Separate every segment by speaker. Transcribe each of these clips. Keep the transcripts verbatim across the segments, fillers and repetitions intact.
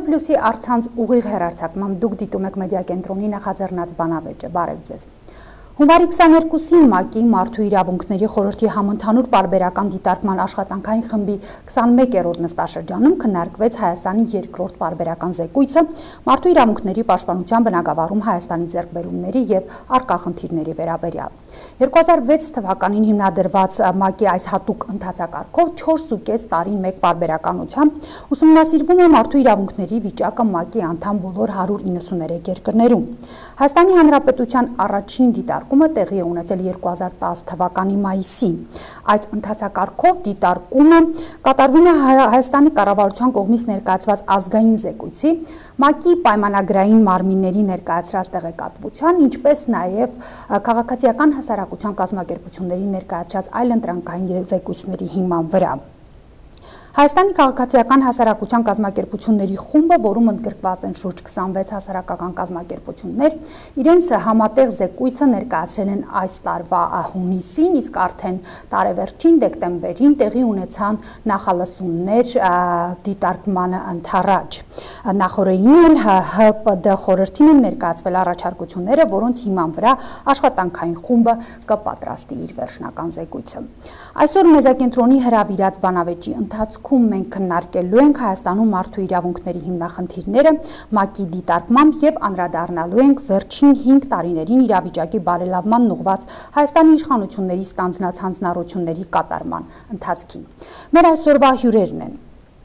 Speaker 1: Պլյուսի առցանց ուղիղ հեռարձակմամբ դուք դիտում եք մեդիա կենտրոնի նախաձեռնած բանավեճը, բարև ձեզ։ Հունվարի քսաներկուսին ՄԱԿ-ի Մարդու իրավունքների խորհրդի համընդհանուր պարբերական դիտարկման աշխատանքային խմբի քսանմեկերորդ նստաշրջանում քննարկվեց Հայաստանի երկրորդ պարբերական զեկույցը մարդու իրավունքների պաշտպանության բնագավառում Հայաստանի ձեռքբերումների և առկա խնդիրների վերաբերյալ։ երկու հազար վեց թվականին հիմնադրված ՄԱԿ-ի այս հատուկ ընթացակարգով չորսուկես տարին մեկ պարբերականությամբ ուսումնասիրվում է մարդու իրավունքների վիճակը ՄԱԿ-ի անդամ բոլոր հարյուր իննսուներեք երկրներում։ Հայաստանի Հանրապետության առաջին դիտարկումը տեղի է ունեցել երկու հազար տասը թվականի մայիսին։ Այս ընթացակարգով դիտարկումը կատարվում է Հայաստանի կառավարության կողմից ներկայացված ազգային զեկույցի, ՄԱԿ-ի պայմանագրային մարմինների ներկայացրած տեղեկատվության, ինչպես նաև քաղաքացիական հասարակության կազմակերպությունների ներկայացրած այլ ընտրանքային զեկույցների հիման վրա։ Հայաստանի քաղաքացիական հասարակության կազմակերպությունների խումբը, որում ընդգրկված են շուրջ քսանվեց հասարակական կազմակերպություններ, իրենց համատեղ զեկույցը ներկայացրել են այս տարվա հունիսին, իսկ արդեն տարեվերջին դեկտեմբերին տեղի ունեցան նախալսումներ դիտարկմանը ընդառաջ։ Նախորդին ՀՀ Պ Դ խորհրդին են ներկայացվել առաջարկությունները, որոնց հիման վրա աշխատանքային խումբը կպատրաստի իր վերջնական զեկույցը։ Այսօր մեդիակենտրոնի հրավիրած բանավեճի ընթացքում մենք քննարկելու ենք Հայաստանում մարդու իրավունքների հիմնախնդիրները ՄԱԿ-ի դիտարկմամբ և անդրադառնալու ենք վերջին հինգ տարիներին իրավիճակի բարելավման ուղղված Հայաստանի իշխանությունների ստանձնած հանձնառությունների կատարման ընթացքին։ Մեր այսօրվա հյուրերն են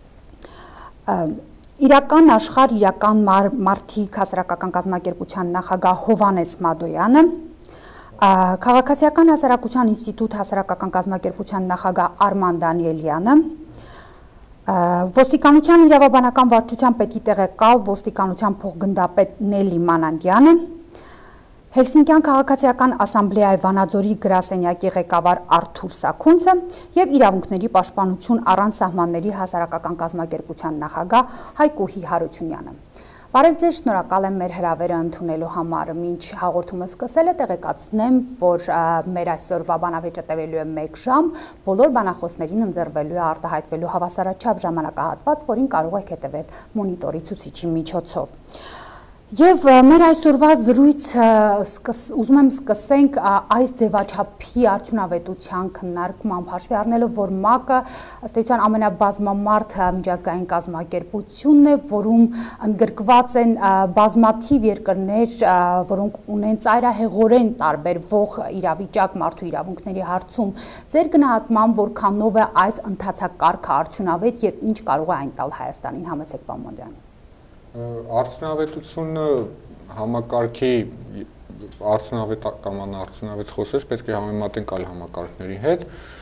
Speaker 1: Իրական աշխարհ իրական մարդիկ հասարակական կազմակերպության նախագահ Հովհաննես Մադոյանը, Քաղաքացիական հասարակության ինստիտուտ հասարակական կազմակերպության նախագահ Արման Դանիելյանը, Ոստիկանության իրավաբանական վարչության պետի տեղեկալ ոստիկանության փոխգնդապետ Նելի Մանանդյանը, Հելսինկյան քաղաքացիական ասամբլեայի Վանաձորի գրասենյակի ղեկավար Արթուր Սաքունցը և իրավունքների պաշտպանություն առանց սահմանների հասարակական կազմակերպության նախագահ Հայկուհի Հարությունյանը։ Բարև ձեզ, շնորհակալ եմ մեր հրավերը ընդունելու համար։ Մինչ հաղորդումը սկսելը տեղեկացնեմ, որ մեր այսօրվա բանավեճը տևելու է մեկ ժամ, բոլոր բանախոսներին ընձեռվելու է արտահայտվելու հավասարաչափ ժամանակահատված, որին կարող եք հետևել մոնիտորի ցուցիչի միջոցով։ Եվ մեր այսօրվա զրույցը ուզում եմ սկսենք այս ձևաչափի արդյունավետության քննարկմամբ, հաշվի առնելով, որ ՄԱԿ-ը ըստ էության ամենաբազմամարդ միջազգային կազմակերպությունն է, որում ընդգրկված են բազմաթիվ երկրներ, որոնք ունեն ծայրահեղորեն տարբերվող իրավիճակ մարդու իրավունքների հարցում։ Ձեր գնահատմամբ որքանով է այս ընթացակարգը արդյունավետ եւ ինչ կարող է այն տալ Հայաստանին, համեցեք պարոն Մոնդյան։
Speaker 2: Արդյունավետությունը համակարգի արդյունավետ կամ անարդյունավետ խոսես պետք է համեմատենք այլ համակարգների հետ։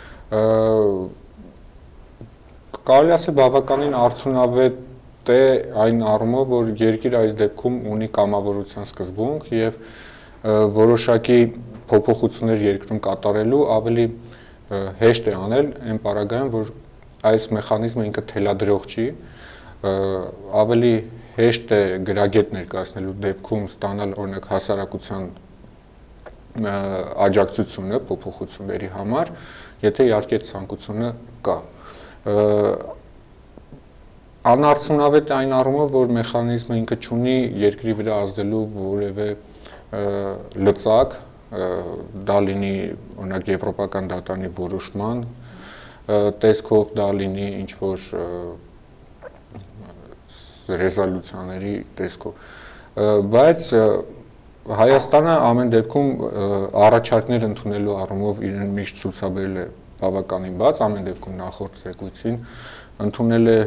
Speaker 2: Կարելի ասել բավականին արդյունավետ է այն առումով, որ երկիրը այս դեպքում ունի կամավորության սկզբունք եւ որոշակի փոփոխություններ երկրում կատարելու ավելի հեշտ է անել այն պարագայում, որ այս մեխանիզմը ինքը թելադրող չի, ավելի հեշտ է գրագետ ներկայացնելու դեպքում ստանալ օրինակ հասարակության աջակցությունը փոփոխությունների համար, եթե իհարկե ցանկությունը կա։ Անարդյունավետ այն առումով, որ մեխանիզմը ինքը չունի երկրի վրա ազդելու որևէ լծակ, դա լինի օրինակ եվրոպական դատարանի որոշման տեսքով, դա լինի ինչ որ ռեզոլյուցիաների տեսքով, բայց Հայաստանը ամեն դեպքում առաջարկներ ընդունելու առումով իրեն միշտ ցուցաբերել է բավականին բաց, ամեն դեպքում նախորդ զեկույցին ընդունել է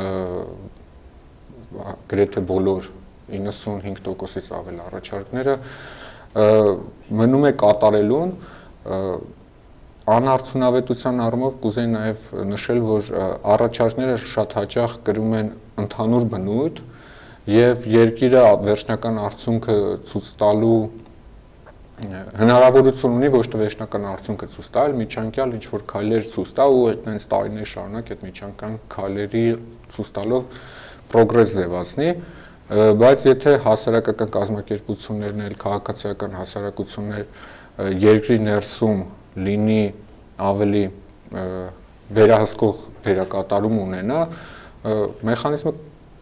Speaker 2: գրեթե բոլոր իննսունհինգ տոկոսից ավել առաջարկները, մնում է կատարելուն, անարդյունավետության առումով կուզեի նաև նշել, որ առաջարկները շատ հաճախ կրում են ընդհանուր բնույթ եւ երկիրը վերջնական արդյունքը ցույց տալու հնարավորություն ունի ոչ թե վերջնական արդյունքը ցույց տալ, միջանկյալ ինչ որ քայլեր ցույց տա ու այդտենց տարիներ շարունակ այդ միջանկյալ քայլերի ցույց տալով պրոգրես ձևացնի, բայց եթե հասարակական կազմակերպություններն էլ քաղաքացիական հասարակություններ երկրի ներսում լինի ավելի վերահսկող դերակատարում ունենա, մեխանիզմը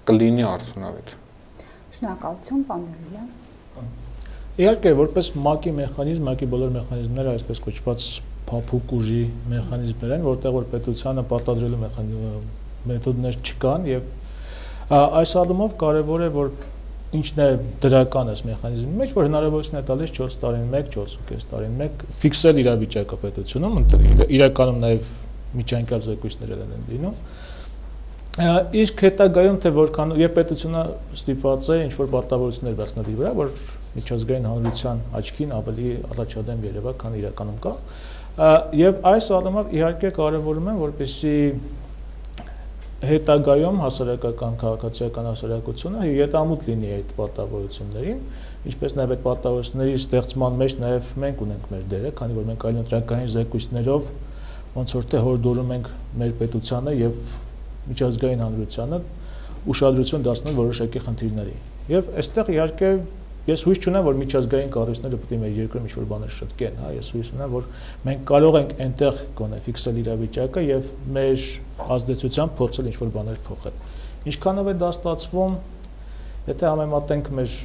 Speaker 2: կլինի արդյունավետ։
Speaker 1: Շնորհակալություն, պարոն Դերբյան։
Speaker 3: Իհարկե, որպես ՄԱԿ-ի մեխանիզմ, ՄԱԿ-ի բոլոր մեխանիզմները այսպես կոչված փափուկ ուժի մեխանիզմներ են, որտեղ որ պետությանը պարտադրելու մեթոդներ չկան եւ այս առումով կարեւոր է, որ ինչն է դրական այս մեխանիզմի մեջ, որ հնարավորություն է տալիս չորս տարին մեկ, չորս ու կես տարին մեկ ֆիքսել իրավիճակը պետությունում, իրականում նաեւ միջանկյալ զեկույցներ են լինում։ Իսկ հետագայում թե որքան եւ պետությունը ստիպված է ինչ-որ պարտավորություններ բացնելու վրա, որ միջազգային հանրության աչքին ավելի առաջադեմ երևա, քան իրականում կա։ Եվ այս առումով իհարկե կարևորում են, որպեսզի հետագայում հասարակական քաղաքացիական հասարակությունը ետամուտ լինի այդ պարտավորություններին, ինչպես նաև այդ պարտավորությունների ստեղծման մեջ նաև մենք ունենք մեր դերը, քանի որ մենք այլընտրակային զեկույցներով ոնց որ թե հորդորում ենք մեր պետությանը եւ միջազգային հանրությանը ուշադրություն դարձնել որոշակի խնդիրների։ Եվ այստեղ իհարկե ես հույս չունեմ, որ միջազգային կառույցները պետք է մեր երկրում ինչ-որ բաներ շտկեն, հա, ես հույս ունեմ, որ մենք կարող ենք այնտեղ գոնե ֆիքսել իրավիճակը եւ մեր ազդեցությամբ փորձել ինչ-որ բաներ փոխել։ Ինչքանով է դա ստացվում, եթե համեմատենք մեր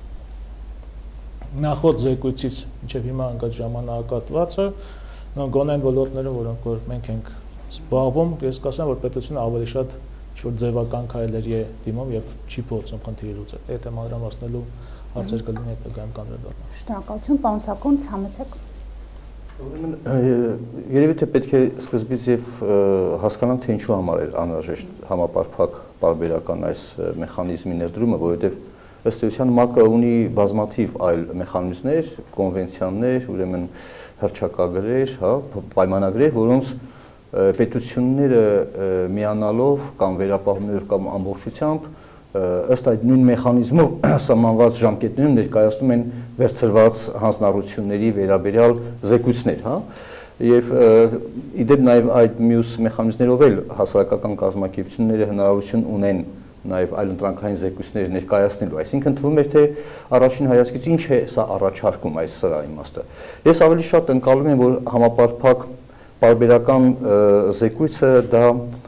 Speaker 3: նախորդ զեկույցից մինչև հիմա ընկած ժամանակահատվածը, գոնե այն ոլորտներում, որոնք որ մենք ենք զբաղվում, ես կասեմ, որ պետությունը ավելի շատ ինչ-որ ձևական քայլերի է դիմում եւ չի փորձում խնդիրը լուծել։ Եթե մանրամասնելու հարցեր կլինի հետագայում կանդրադառնալ։
Speaker 1: Շնորհակալություն, պարոն Սակոն, ցամեցեք։
Speaker 4: Ուրեմն երևի թե պետք է սկզբից եւ հասկանանք, թե ինչու համար էր անհրաժեշտ համապարփակ պարբերական այս մեխանիզմի ներդրումը, որովհետեւ ըստ էության ՄԱԿ-ը ունի բազմաթիվ այլ մեխանիզմներ, կոնվենցիաներ, ուրեմն հռչակագրեր, հա, պայմանագրեր, որոնց պետությունները միանալով կամ վերապահումներով կամ ամբողջությամբ ըստ այդ նույն մեխանիզմով սահմանված ժամկետներում ներկայացնում են վերցրված հանձնառությունների վերաբերյալ զեկույցներ, հա, եւ իդեպ նաեւ այդ մյուս մեխանիզմներով էլ հասարակական կազմակերպությունները հնարավորություն ունեն նաեւ այլընտրանքային զեկույցներ ներկայացնելու, այսինքն թվում է թե առաջին հայացքից ինչ է սա առաջարկում այս սրա իմաստը։ Ես ավելի շատ ընկալում եմ, որ համապարփակ պարբերական զեկույցը դա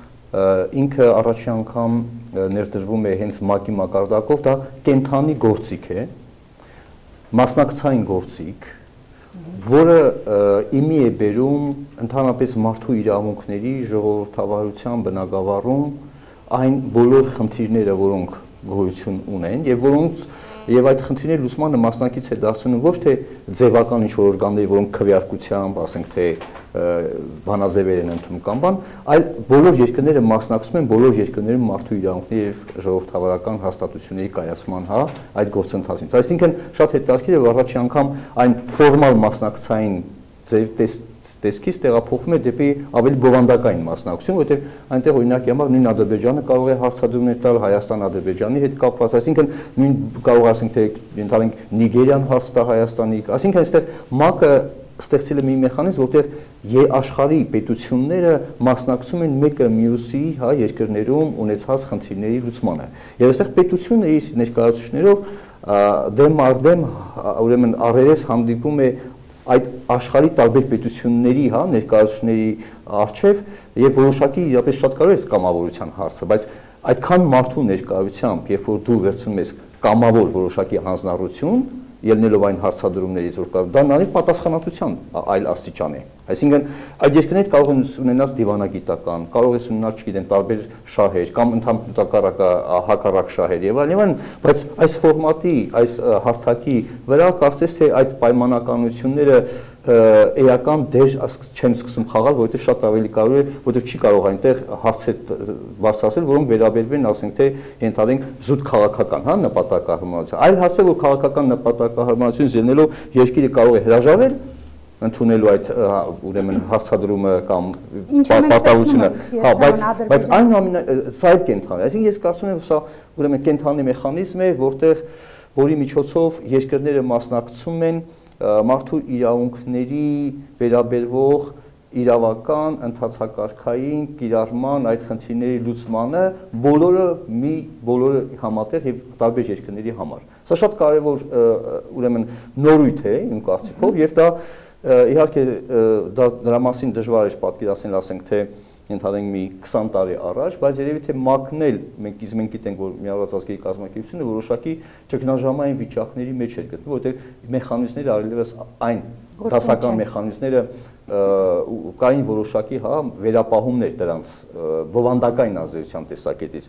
Speaker 4: ինքը առաջի անգամ ներդրվում է հենց ՄԱԿ-ի մակարդակով, դա կենթանի գործիք է, մասնակցային գործիք, որը իմի է բերում ընդհանրապես մարդու իրավունքների ժողովրդավարության բնագավառում այն բոլոր խնդիրները, որոնք գոյություն ունեն եւ որոնց եւ այդ խնդիրների լուծմանը մասնակից է դարձնում ոչ թե ձևական ինչ-որ օրգանների, որոնք քվեարկությամբ, ասենք թե բանաձևեր են ընդունում կամ բան, այլ բոլոր երկրները մասնակցում են բոլոր երկրներում մարդու իրավունքների եւ ժողովրդավարական հաստատությունների կայացման, հա, այդ գործընթացից։ Այսինքն շատ հետաքրքիր է, որ առաջի անգամ այն ֆորմալ մասնակցային ձև տեսքից տեղափոխվում է դեպի ավելի բովանդակային մասնակցություն, որովհետև այնտեղ օրինակի համար նույն Ադրբեջանը կարող է հարցադրումներ տալ Հայաստան-Ադրբեջանի հետ կապված, այսինքն նույն կարող ասենք թե ընդհանրենք Նիգերիան հարց տա Հայաստանի, այսինքն այստեղ ՄԱԿ-ը ստեղծել է մի մեխանիզմ, որտեղ աշխարհի պետությունները մասնակցում են մեկը մյուսի, հա, երկրներում ունեցած խնդիրների լուծմանը։ Եվ այստեղ պետությունը իր ներկայացուցիչներով դեմ առ դեմ, ուրեմն առերես հանդիպում է այդ աշխարհի տարբեր պետությունների, հա, ներկայացուցիչների արչև եւ որոշակի իրապես շատ կարևոր է կամավորության հարցը, բայց այդքան մարդու ներկայությամբ, երբ որ դու վերցնում ես կամավոր որոշակի հանձնառություն, ելնելով այն հարցադրումներից, որ կա, դա նարի պատասխանատվության այլ աստիճան է։ Այսինքն այդ երկրները կարող են ունենալ դիվանագիտական, կարող են ունենալ, չգիտեմ, տարբեր շահեր կամ ընդհանրակարգ հակառակ շահեր եւ այլն, բայց այս ֆորմատի, այս հարթակի վրա կարծես թե այդ պայմանականությունները էական դեր չեն սկսում խաղալ, որովհետև շատ ավելի կարևոր է, որովհետև չի կարող այնտեղ հարցեր բարձրացնել, որոնք վերաբերվեն, ասենք թե ենթադրենք զուտ քաղաքական, հա, նպատակահարմարություն։ Այլ հարց է, որ քաղաքական նպատակահարմարությունից ելնելով երկիրը կարող է հրաժարվել ընդունելու այդ ուրեմն հարցադրումը կամ պարտավորությունը, հա, բայց բայց այնուամենայնիվ սա էլ կենթանի, այսինքն ես կարծում եմ, սա ուրեմն կենթանի մեխանիզմ է, որտեղ որի միջոցով երկրները մասնակցում են մարդու իրավունքների վերաբերվող իրավական, ընդհանցակարգային կիրառման այդ խնդիրների լուծմանը բոլորը մի բոլորը համատեղ եւ տարբեր երկրների համար։ Սա շատ կարեւոր ուրեմն նորույթ է իմ կարծիքով եւ դա իհարկե դա դրա մասին դժվար է պատկերացնել, ասենք թե ընդհանրենք մի քսան տարի առաջ, բայց երևի թե ՄԱԿ-ն էլ մենք իսկ մենք գիտենք, որ Միավորված ազգերի կազմակերպությունը որոշակի ճգնաժամային վիճակների մեջ էր գտնվում, որտեղ մեխանիզմները առավել այն դասական մեխանիզմները կային որոշակի հա վերապահումներ դրանց բովանդակային ազդեցության տեսակետից։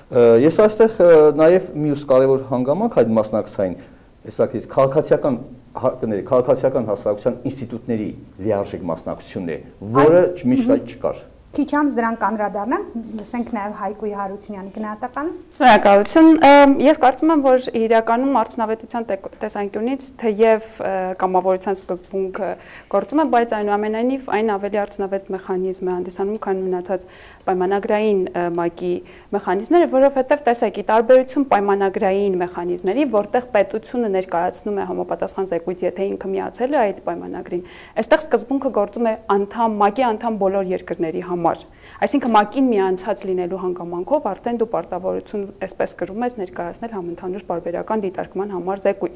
Speaker 4: Ես այստեղ նաև մյուս կարևոր հանգամանք այդ մասնակցային տեսակետից քաղաքացիական քաղաքացիական հասարակության ինստիտուտների լիարժեք մասնակցությունն է, որը միշտ այդ չկար։
Speaker 1: Քիչ անց դրան կանդրադառնանք, լսենք նաև Հայկուի Հարությունյանի գնահատականը։
Speaker 5: Շնորհակալություն։ Ես կարծում եմ, որ իրականում արդյունավետության տեսանկյունից թեև կամավորության սկզբունքը գործում է, բայց այնուամենայնիվ այն ավելի արդյունավետ մեխանիզմ է հանդիսանում, քան մնացած պայմանագրային ՄԱԿ-ի մեխանիզմները, որովհետև տեսեք, ի տարբերություն պայմանագրային մեխանիզմների, որտեղ պետությունը ներկայացնում է համապատասխան զեկույց, եթե ինքը միացել է այդ պայմանագրին, այստեղ սկզբունքը գործում է անդամ ՄԱԿ-ի անդամ բոլոր երկրների համար։ Այսինքն ՄԱԿ-ին միանցած լինելու հանգամանքով արդեն դու պարտավորություն, այսպես կրում ես, ներկայացնել համընդհանուր պարբերական դիտարկման համար զեկույց։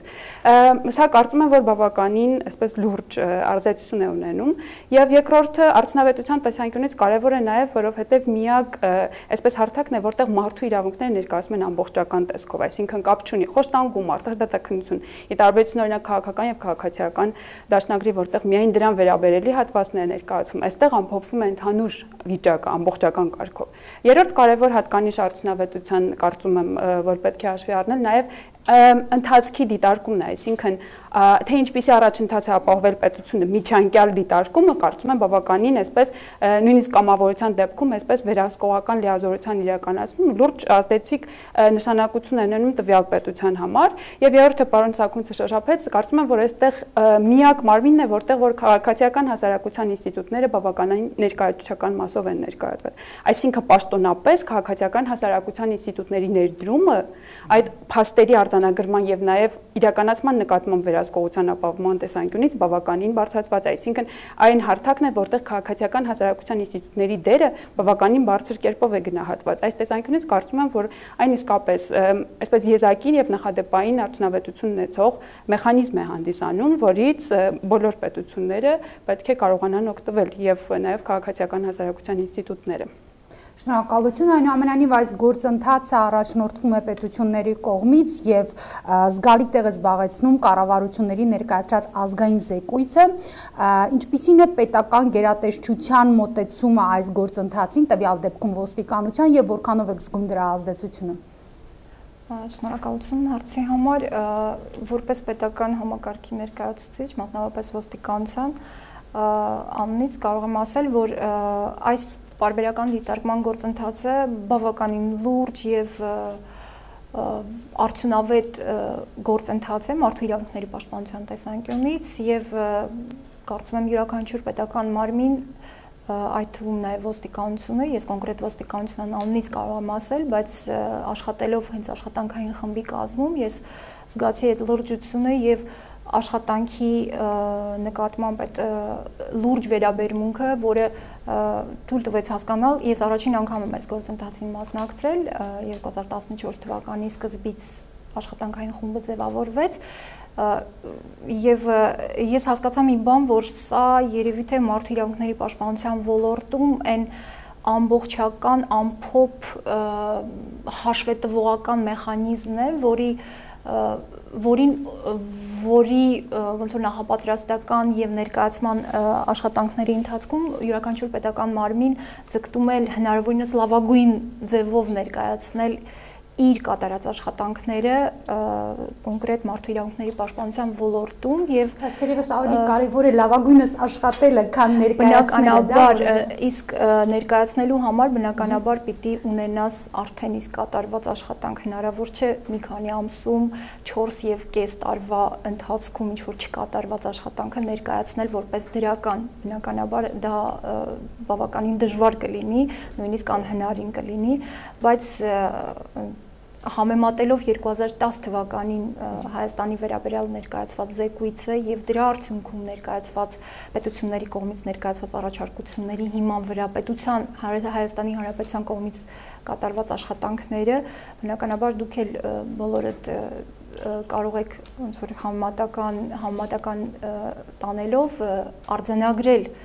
Speaker 5: Սա կարծում եմ, որ բավականին այսպես լուրջ ազդեցություն է ունենում, եւ երկրորդը արդյունավետության տեսանկյունից կարեւոր է նաեւ, որովհետեւ միակ այսպես հարթակն է, որտեղ մարդու իրավունքները ներկայացում են ամբողջական տեսքով, այսինքն կապ չունի խոշտանգում, արտահայտությունություն, ի տարբերություն օրինակ քաղաքական եւ քաղաքացիական դաշնագրի, որտեղ միայն դրան վերաբերելի հատվածներ ներկայացվում, այստեղ ամփոփվում է ընդհանուր վիճակը ամբողջական կարգով։ Երրորդ կարևոր հատկանիշ արդյունավետության կարծում եմ, որ պետք է հաշվի առնել նաև ընթացքի դիտարկումն է, այսինքն թե ինչպիսի առաջընթաց է ապահովել պետությունը միջանկյալ դիտարկումը, կարծում եմ բավականին այսպես նույնիսկ կամավորության դեպքում այսպես վերահսկողական լիազորության իրականացնում լուրջ ազդեցիկ նշանակություն է ունենում տվյալ պետության համար, եւ երրորդը պարոն Սաքունցը շոշափեց, կարծում եմ, որ այստեղ միակ մարմինն է, որտեղ որ քաղաքացիական հասարակության ինստիտուտները բավականին ներկայացուցչական մասով են ներկայացված, այսինքն պաշտոնապես քաղաքացիական հասարակության ինստիտուտների ներդրումը այդ փաստերի արձանագրման եւ նաեւ իրականացման նկատմամբ վերահսկողության ապահովման տեսանկյունից բավականին բարձրացված է, այսինքն այն հարթակն է, որտեղ քաղաքացիական հասարակության ինստիտուտների դերը բավականին բարձր կերպով է գնահատված։ Այս տեսանկյունից կարծում եմ, որ այն իսկապես այսպես եզակի եւ նախադեպային արդյունավետություն ունեցող մեխանիզմ է հանդիսանում, որից բոլոր պետությունները պետք է կարողանան օգտվել եւ նաեւ քաղաքացիական հասարակության ինստիտուտները։
Speaker 1: Շնորհակալություն, այնուամենայնիվ այս գործընթացը առաջնորդվում է պետությունների կողմից եւ զգալի տեղ է զբաղեցնում կառավարությունների ներկայացրած ազգային զեկույցը, ինչպիսին է պետական գերատեսչության մոտեցումը այս գործընթացին, տվյալ դեպքում ոստիկանության եւ որքանով է զգում դրա ազդեցությունը։
Speaker 6: Շնորհակալություն հարցի համար, որպես պետական համակարգի ներկայացուցիչ, մասնավորապես ոստիկանության անունից կարող եմ ասել, որ այս պարբերական դիտարկման գործընթացը բավականին լուրջ եւ արդյունավետ գործընթաց է մարդու իրավունքների պաշտպանության տեսանկյունից եւ կարծում եմ յուրաքանչյուր պետական մարմին, այդ թվում նաեւ ոստիկանությունը, ես կոնկրետ ոստիկանության անունից կարող եմ ասել, բայց աշխատելով հենց աշխատանքային խմբի կազմում ես զգացի այդ լրջությունը եւ աշխատանքի նկատմամբ այդ լուրջ վերաբերմունքը, որը թույլ տվեց հասկանալ, ես առաջին անգամ եմ այս գործընթացին մասնակցել, երկու հազար տասնչորս թվականի սկզբից աշխատանքային խումբը ձևավորվեց, եւ ես հասկացա մի բան, որ սա երևի թե մարդու իրավունքների պաշտպանության ոլորտում այն ամբողջական, ամփոփ հաշվետվողական մեխանիզմն է, որի որին որի ոնց որ նախապատրաստական եւ ներկայացման աշխատանքների ընթացքում յուրաքանչյուր պետական մարմին ձգտում է հնարավորինս լավագույն ձևով ներկայացնել իր կատարած աշխատանքները կոնկրետ մարդու իրավունքների պաշտպանության ոլորտում եւ
Speaker 1: Թերևս ավելի կարեւոր է լավագույնս աշխատելը, քան ներկայացնելը,
Speaker 6: բնականաբար, իսկ ներկայացնելու համար բնականաբար պիտի ունենաս արդեն իսկ կատարված աշխատանք, հնարավոր չէ մի քանի ամսում չորս եւ կես տարվա ընթացքում ինչ որ չկատարված աշխատանքը ներկայացնել որպես դրական, բնականաբար դա բավականին դժվար կլինի, նույնիսկ անհնարին կլինի, բայց համեմատելով երկու հազար տասը թվականին Հայաստանի վերաբերյալ ներկայացված զեկույցը եւ դրա արդյունքում ներկայացված պետությունների կողմից ներկայացված առաջարկությունների հիման վրա պետության Հայաստանի Հանրապետության կողմից կատարված աշխատանքները, բնականաբար դուք էլ բոլորդ կարող եք ոնց որ համեմատական համեմատական տանելով արձանագրել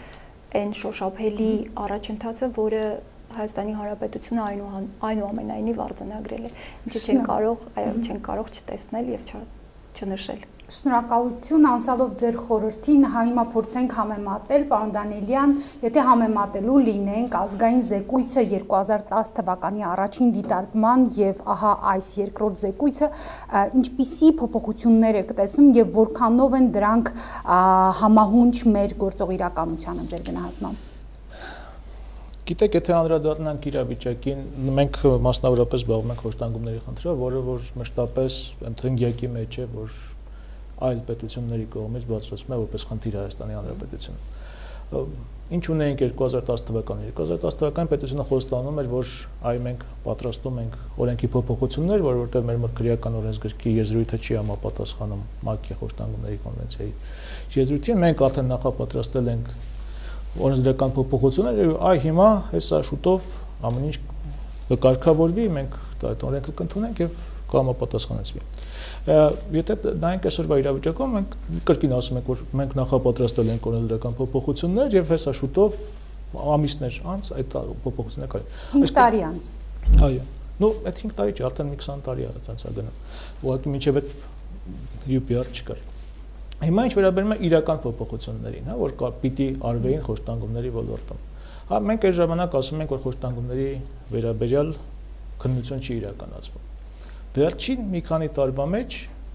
Speaker 6: այն շոշափելի առաջընթացը, որը Հայաստանի Հանրապետությունը այնուամենայնիվ արձանագրել է, ինչը չեն կարող, այո, չեն կարող չտեսնել եւ չնշել։
Speaker 1: Շնորհակալություն, անցալով ձեր խորհրդին, հա հիմա փորձենք համեմատել, պարոն Դանիելյան, եթե համեմատելու լինենք ազգային զեկույցը երկու հազար տասը թվականի առաջին դիտարկման եւ ահա այս երկրորդ զեկույցը, ինչպիսի փոփոխություններ եք տեսնում եւ որքանով են դրանք համահունչ մեր գործող իրականությանը ձեր գնահատմամբ։
Speaker 3: Գիտեք, եթե անդրադառնանք իրավիճակին, մենք մասնավորապես զբաղվում ենք խոշտանգումների խնդրով, որը որ մշտապես ընդհանրյակի մեջ է, որ այլ պետությունների կողմից բացառվում է որպես խնդիր Հայաստանի Հանրապետությունը։ Ինչ ունենք երկու հազար տասը թվականին։ երկու հազար տասը թվականին պետությունը խոստանում էր, որ այ մենք պատրաստում ենք օրենքի փոփոխություններ, որ որտեղ մեր մոտ քրեական օրենսգրքի եզրույթը չի համապատասխանում ՄԱԿ-ի խոշտանգումների կոնվենցիայի եզրույթին, մենք արդեն նախապատրաստել ենք օրենսդրական փոփոխություններ, եւ այ հիմա հեսա շուտով ամեն ինչ կկարգավորվի, մենք այդ օրենքը կընդունենք եւ կհամապատասխանեցվի։ Եթե նայենք այսօրվա իրավիճակում, մենք կրկին ասում ենք, որ մենք նախապատրաստել ենք օրենսդրական փոփոխություններ եւ հեսա շուտով ամիսներ անց այդ փոփոխությունները կարելի։
Speaker 1: հինգ տարի անց։
Speaker 3: Այո։ Ну, այդ հինգ տարի չի, արդեն մի քսան տարի է ցածա գնում։ Ուղղակի մինչեւ այդ յու պի ար չկար։ Հիմա ինչ վերաբերում է իրական փոփոխություններին, հա, որ կա պիտի արվեին խոշտանգումների ոլորտում։ Հա, մենք այս ժամանակ ասում ենք, որ խոշտանգումների վերաբերյալ քննություն չի իրականացվում։ Վերջին մի քանի տարվա մեջ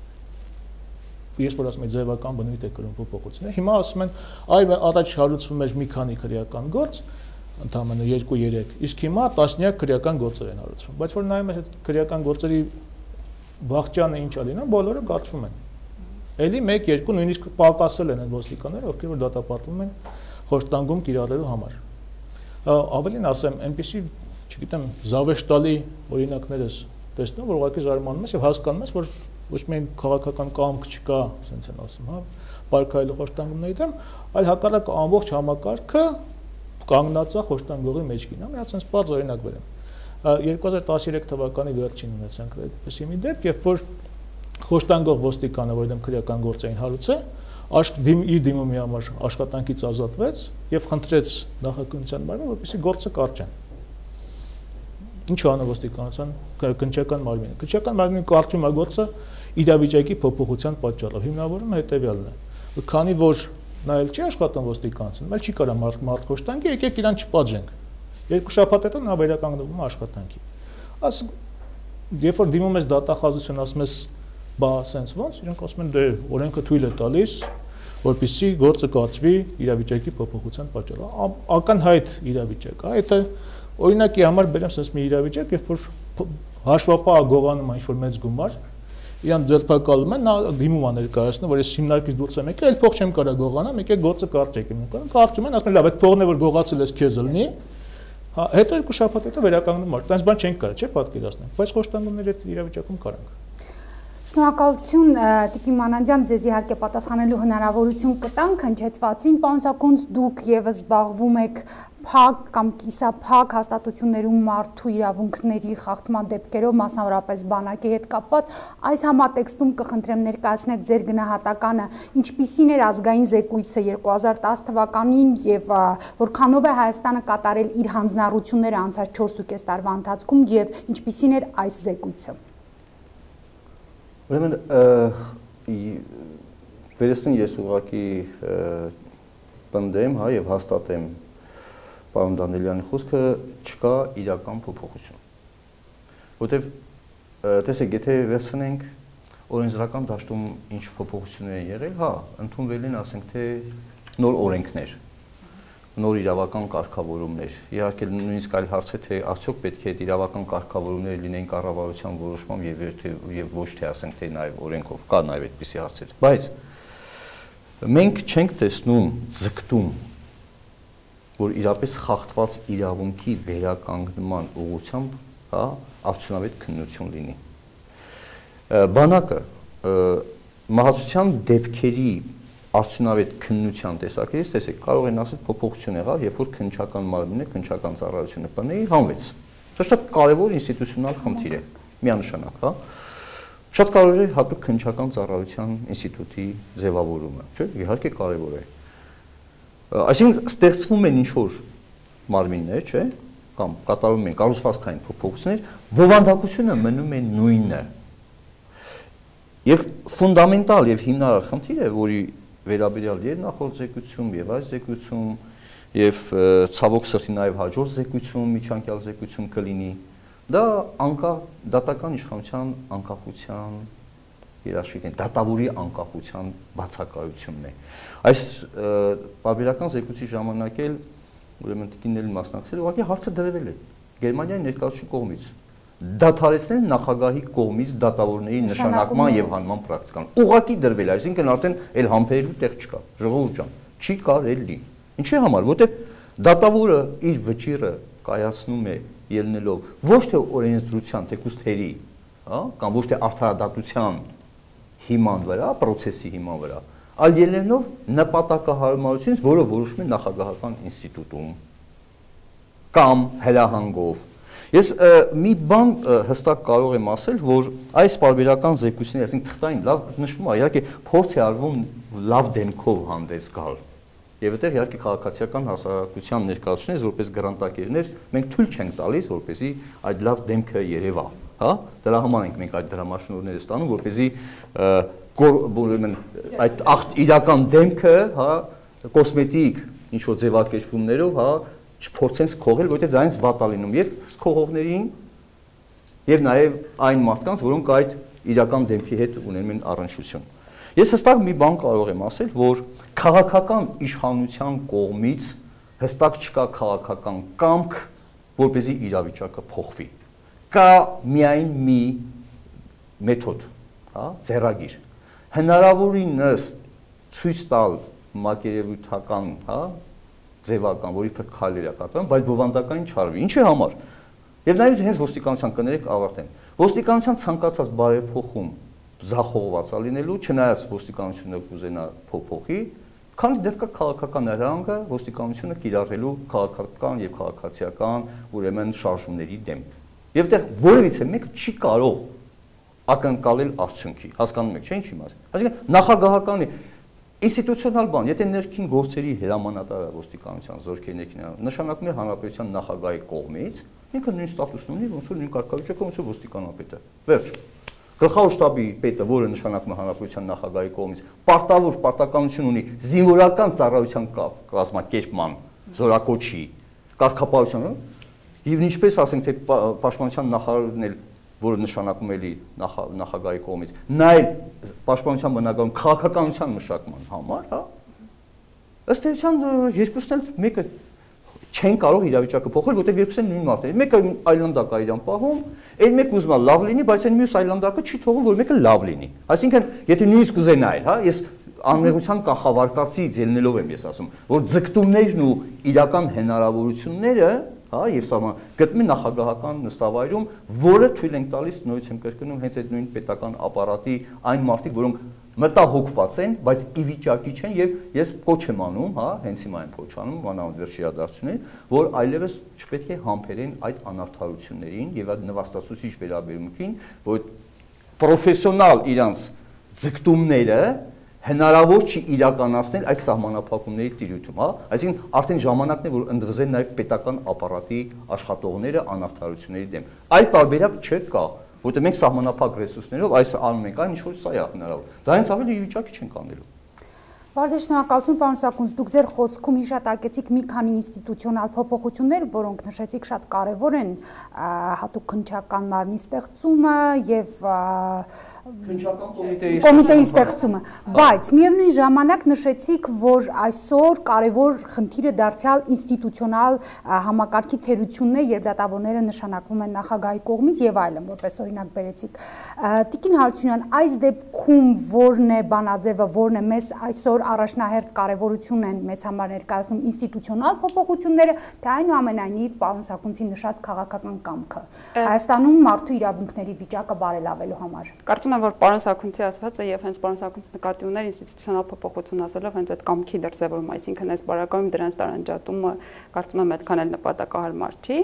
Speaker 3: ես որ ասում եմ ձևական բնույթ է կրում փոփոխությունները։ Հիմա ասում են, այ առաջ հարուցվում էր մի քանի քրեական գործ, ընդամենը երկու երեք, իսկ հիմա տասնյակ քրեական գործեր են հարուցվում։ Բայց որ նայում ես այդ քրեական գործերի վաղճանը ինչ է լինում, բոլորը կարճվում են։ Էլի մեկ երկու նույնիսկ պակասել են այն ոստիկանները, ովքեր որ դատապարտվում են խոշտանգում կիրառելու համար։ Ավելին ասեմ, այնպեսի, չգիտեմ, զավեշտալի օրինակներս տեսնում, որ ուղղակի զարմանում ես եւ հասկանում ես, որ ոչ միայն քաղաքական կամք չկա, ասենց են ասում, հա, պայքարելու խոշտանգումների դեմ, այլ հակառակը ամբողջ համակարգը կանգնած է խոշտանգողի մեջքին, հա, մի ասենց բաց օրինակ բերեմ։ երկու հազար տասներեք թվականի վերջին ունեցանք այդպիսի մի դեպք, երբ որ խոշտանգող ոստիկանը, որ դեմ քրեական գործ էին հարուցել, իր դիմումի համար աշխատանքից ազատվեց եւ խնդրեց նախաքննության մարմին, որպեսզի գործը կարճեն։ Ինչ անում ոստիկանության քննչական մարմինը։ Քննչական մարմինը կարճում է գործը իրավիճակի փոփոխության պատճառով։ Հիմնավորումը հետեւյալն է։ Քանի որ նա էլ չի աշխատում ոստիկանություն, բայց չի կարա մարդ խոշտանգի, եկեք իրան չպատժենք։ Երկու շաբաթ հետո նա վերականգնվում է աշխատանքի։ Աս երբ որ դիմում ես դատախազություն, ասում ես բա ասենց ոնց, իրենք ասում են դե օրենքը թույլ է տալիս, որպեսզի գործը կարճվի իրավիճակի փոփոխության պատճառով։ Ակնհայտ իրավիճակ, այդ օրինակի համար բերեմ ասես մի իրավիճակ, երբ որ հաշվապահը գողանում է ինչ-որ մեծ գումար, իրան ձերբակալում են, նա դիմում է ներկայացնում, որ ես հիմնարկից դուրս եմ եկել, այլ փող չեմ կարա գողանամ, եկեք գործը կարճեք իմ նկարը, կարճում են, ասում են լավ, այդ փողն է որ գողացել ես քեզ լնի, հա, հետո երկու շաբաթ հետո վերականգնում ար, տենց բան չենք կարա, չէ՞ պատկերացնենք, բայց խոշտանգումների այդ իրավիճակում կարանք։
Speaker 1: Շնորհակալություն Տիկին Մանանդյան, ձեզ իհարկե պատասխանելու հնարավորություն կտանք հնչեցվածին, պարոն Սաքունց, դուք եւս զբաղվում եք փակ կամ կիսափակ հաստատություններում մարդու իրավունքների խախտման դեպքերով, մասնավորապես բանակի հետ կապված, այս համատեքստում կխնդրեմ ներկայացնեք ձեր գնահատականը, ինչպիսին էր ազգային զեկույցը երկու հազար տասը թվականին եւ որքանով է Հայաստանը կատարել իր հանձնառությունները անցած չորս ու կես տարվա ընթացքում եւ ինչպիսին էր այս զեկույցը։
Speaker 4: Ուրեմն վերստին ես ուղղակի պնդեմ, հա, եւ հաստատեմ պարոն Դանիելյանի խոսքը, չկա իրական փոփոխություն։ Որտեւ տեսեք, եթե վերցնենք օրենսդրական դաշտում ինչ փոփոխություններ են եղել, հա, ընդունվել են, ասենք թե նոր օրենքներ, նոր իրավական կարգավորումներ։ Իհարկե նույնիսկ այլ հարց է, թե արդյոք պետք է այդ իրավական կարգավորումները լինեն կառավարության որոշմամբ եւ եւ ոչ թե ասենք թե նաեւ օրենքով, կա նաեւ այդպիսի հարցեր։ Բայց մենք չենք տեսնում ձգտում, որ իրապես խախտված իրավունքի վերականգնման ուղղությամբ, հա, արդյունավետ քննություն լինի։ Բանակը մահացության դեպքերի արդյունավետ քննության տեսակետից, տեսեք, կարող են ասել փոփոխություն եղավ, երբ որ քննչական մարմինը, քննչական ծառայությունը ՊՆ-ի հանվեց։ Դա շատ կարևոր ինստիտուցիոնալ խնդիր է, միանշանակ, հա։ Շատ կարևոր է հատուկ քննչական ծառայության ինստիտուտի ձևավորումը, չէ՞, իհարկե կարևոր է։ Այսինքն ստեղծվում են ինչ-որ մարմիններ, չէ՞, կամ կատարվում են կառուցվածքային փոփոխություններ, բովանդակությունը մնում է նույնը։ Եվ ֆունդամենտալ եւ հիմնարար խնդիրը, որի վերաբերյալ եւ նախորդ զեկույցում եւ այս զեկույցում եւ ցավոք սրտի նաեւ հաջորդ զեկույցում, միջանկյալ զեկույցում կլինի, դա անկախ դատական իշխանության անկախության երաշխիքն է, դատավորի անկախության բացակայությունն է։ Այս պարբերական զեկույցի ժամանակ էլ ուրեմն տիկիններին մասնակցել, ուղղակի հարցը դրվել է Գերմանիայի ներկայացուցիչ կողմից դադարեցնել նախագահի կողմից դատավորների նշանակման եւ հանման պրակտիկան։ Ուղղակի դրվել է, այսինքն արդեն այլ համբերելու տեղ չկա, ժողովուրդ ջան, չի կարելի։ Ինչի համար, որտեւ դատավորը իր վճիռը կայացնում է ելնելով ոչ թե օրենսդրության, թեկուզ թերի, հա, կամ ոչ թե արդարադատության հիման վրա, process-ի հիման վրա, այլ ելնելով նպատակահարմարությունից, որը որոշվում է նախագահական ինստիտուտում կամ հրահանգով։ Ես մի բան հստակ կարող եմ ասել, որ այս պարբերական զեկույցների, այսինքն թղթային լավ նշվում է, իհարկե փորձ է արվում լավ դեմքով հանդես գալ։ Եվ այդտեղ իհարկե քաղաքացիական հասարակության ներկայացուցիչներից որպես գրանտակերներ մենք թույլ չենք տալիս, որպեսզի այդ լավ դեմքը երևա, հա? Դրա համար ենք մենք այդ դրամաշնորհները ստանում, որպեսզի ուրեմն այդ իրական դեմքը, հա, կոսմետիկ ինչ-որ ձևակերպումներով, հա, չփորձեն սքողել, որովհետև դրանից վատ է լինում եւ սքողողներին եւ նաեւ այն մարդկանց, որոնք այդ իրական դեմքի հետ ունենում են առնչություն։ Ես հստակ մի բան կարող եմ ասել, որ քաղաքական իշխանության կողմից հստակ չկա քաղաքական կամք, որպեսզի իրավիճակը փոխվի։ Կա միայն մի մեթոդ, հա, ձեռագիր։ Հնարավորինս ցույց տալ մակերևութական, հա, ձևական, որի քայլեր է կատարվում, բայց բովանդակային չարվի։ Ինչի համար։ Եվ նաև հենց ոստիկանության կներեք ավարտեն։ Ոստիկանության ցանկացած բարեփոխում զախողված է լինելու, չնայած ոստիկանությունը կուզենա փոփոխի, քանի դեռ կա քաղաքական հրահանգը ոստիկանությունը կիրառելու քաղաքական եւ քաղաքացիական ուրեմն շարժումների դեմ։ Եվ այդտեղ որևիցե մեկը չի կարող ակնկալել արդյունքի։ Հասկանում եք, չէ՞ ինչի մաս։ Այսինքն նախագահականի ինստիտուցիոնալ բան, եթե ներքին գործերի հրամանատարը ոստիկանության զորքերի ներքին նշանակում է հանրապետության նախագահի կողմից, ինքը նույն ստատուսն ունի, ոնց որ նույն կարգավիճակը, ոնց որ ոստիկանապետը։ Վերջ։ Գլխավոր շտաբի պետը, որը նշանակում է հանրապետության նախագահի կողմից, պարտավոր պարտականություն ունի զինվորական ծառայության կազմակերպման, զորակոչի, կարգապահության, եւ ինչպես ասենք թե պաշտպանության նախարարն էլ որը նշանակում է նախագահի կողմից, նայել պաշտպանության բնագավառում քաղաքականության մշակման համար, հա, ըստ էության երկուսն էլ մեկը չեն կարող իրավիճակը փոխել, որտեղ երկուսն նույն մարդն են։ Մեկը այլանդակ է իրան պահում, այլ մեկը ուզում է լավ լինի, բայց այն մյուս այլանդակը չի թողում, որ մեկը լավ լինի։ Այսինքն, եթե նույնիսկ կուզենայր, հա, ես անմեղության կախավարկածից ելնելով եմ ես ասում, որ ձգտումներն ու իրական հնարավորությունները, հա, եւ սա գտնի նախագահական նստավայրում, որը թույլ են տալիս նույնից եմ կրկնում հենց այդ նույն պետական ապարատի այն մարդիկ, որոնք մտահոգված են, բայց ի վիճակի չեն եւ ես կոչ եմ անում, հա, հենց հիմա եմ կոչ անում, մանավանդ վերջի իրադարձություններին, որ այլևս չպետք է համբերեն այդ անարդարություններին եւ այդ նվաստացուցիչ վերաբերմունքին, որ պրոֆեսիոնալ իրանց ձգտումները հնարավոր չի իրականացնել այդ սահմանափակումների տիրույթում, հա, այսինքն արդեն ժամանակն է, որ ընդվզեն նաև պետական ապարատի աշխատողները անարդարությունների դեմ։ Այլ տարբերակ չկա, որտեղ մենք սահմանափակ ռեսուրսներով այս անում ենք, այն ինչ որ սա է հնարավոր։ Դրանից ավելի ի վիճակի չենք անելու։
Speaker 1: Վարդեր, շնորհակալություն, պարոն Սակունց, դուք ձեր խոսքում հիշատակեցիք մի քանի ինստիտուցիոնալ փոփոխություններ, որոնք նշեցիք շատ կարևոր են, հատուկ քննչական մարմնի ստեղծումը եւ
Speaker 4: քննչական կոմիտեի
Speaker 1: կոմիտեի ստեղծումը, բայց միևնույն ժամանակ նշեցիք, որ այսօր կարևոր խնդիրը դարձյալ ինստիտուցիոնալ համակարգի թերությունն է, երբ դատավորները նշանակվում են նախագահի կողմից եւ այլն, որպես օրինակ բերեցիք։ Տիկին Հարությունյան, այս դեպքում ո՞րն է բանաձևը, ո՞րն է մեզ այսօր առաջնահերթ կարևորություն են մեծ համար ներկայացնում ինստիտուցիոնալ փոփոխությունները, թե այնուամենայնիվ պարոն Սակունցի նշած քաղաքական կամքը Հայաստանում մարդու իրավունքների վիճակը բարելավելու համար։
Speaker 5: Կարծում եմ, որ պարոն Սակունցի ասվածը եւ հենց պարոն Սակունցի նկատի ուներ ինստիտուցիոնալ փոփոխություն ասելով հենց այդ կամքի դրսևորում, այսինքն այս բարակայում դրանց տարանջատումը կարծում եմ այդքան էլ նպատակահարմար չի,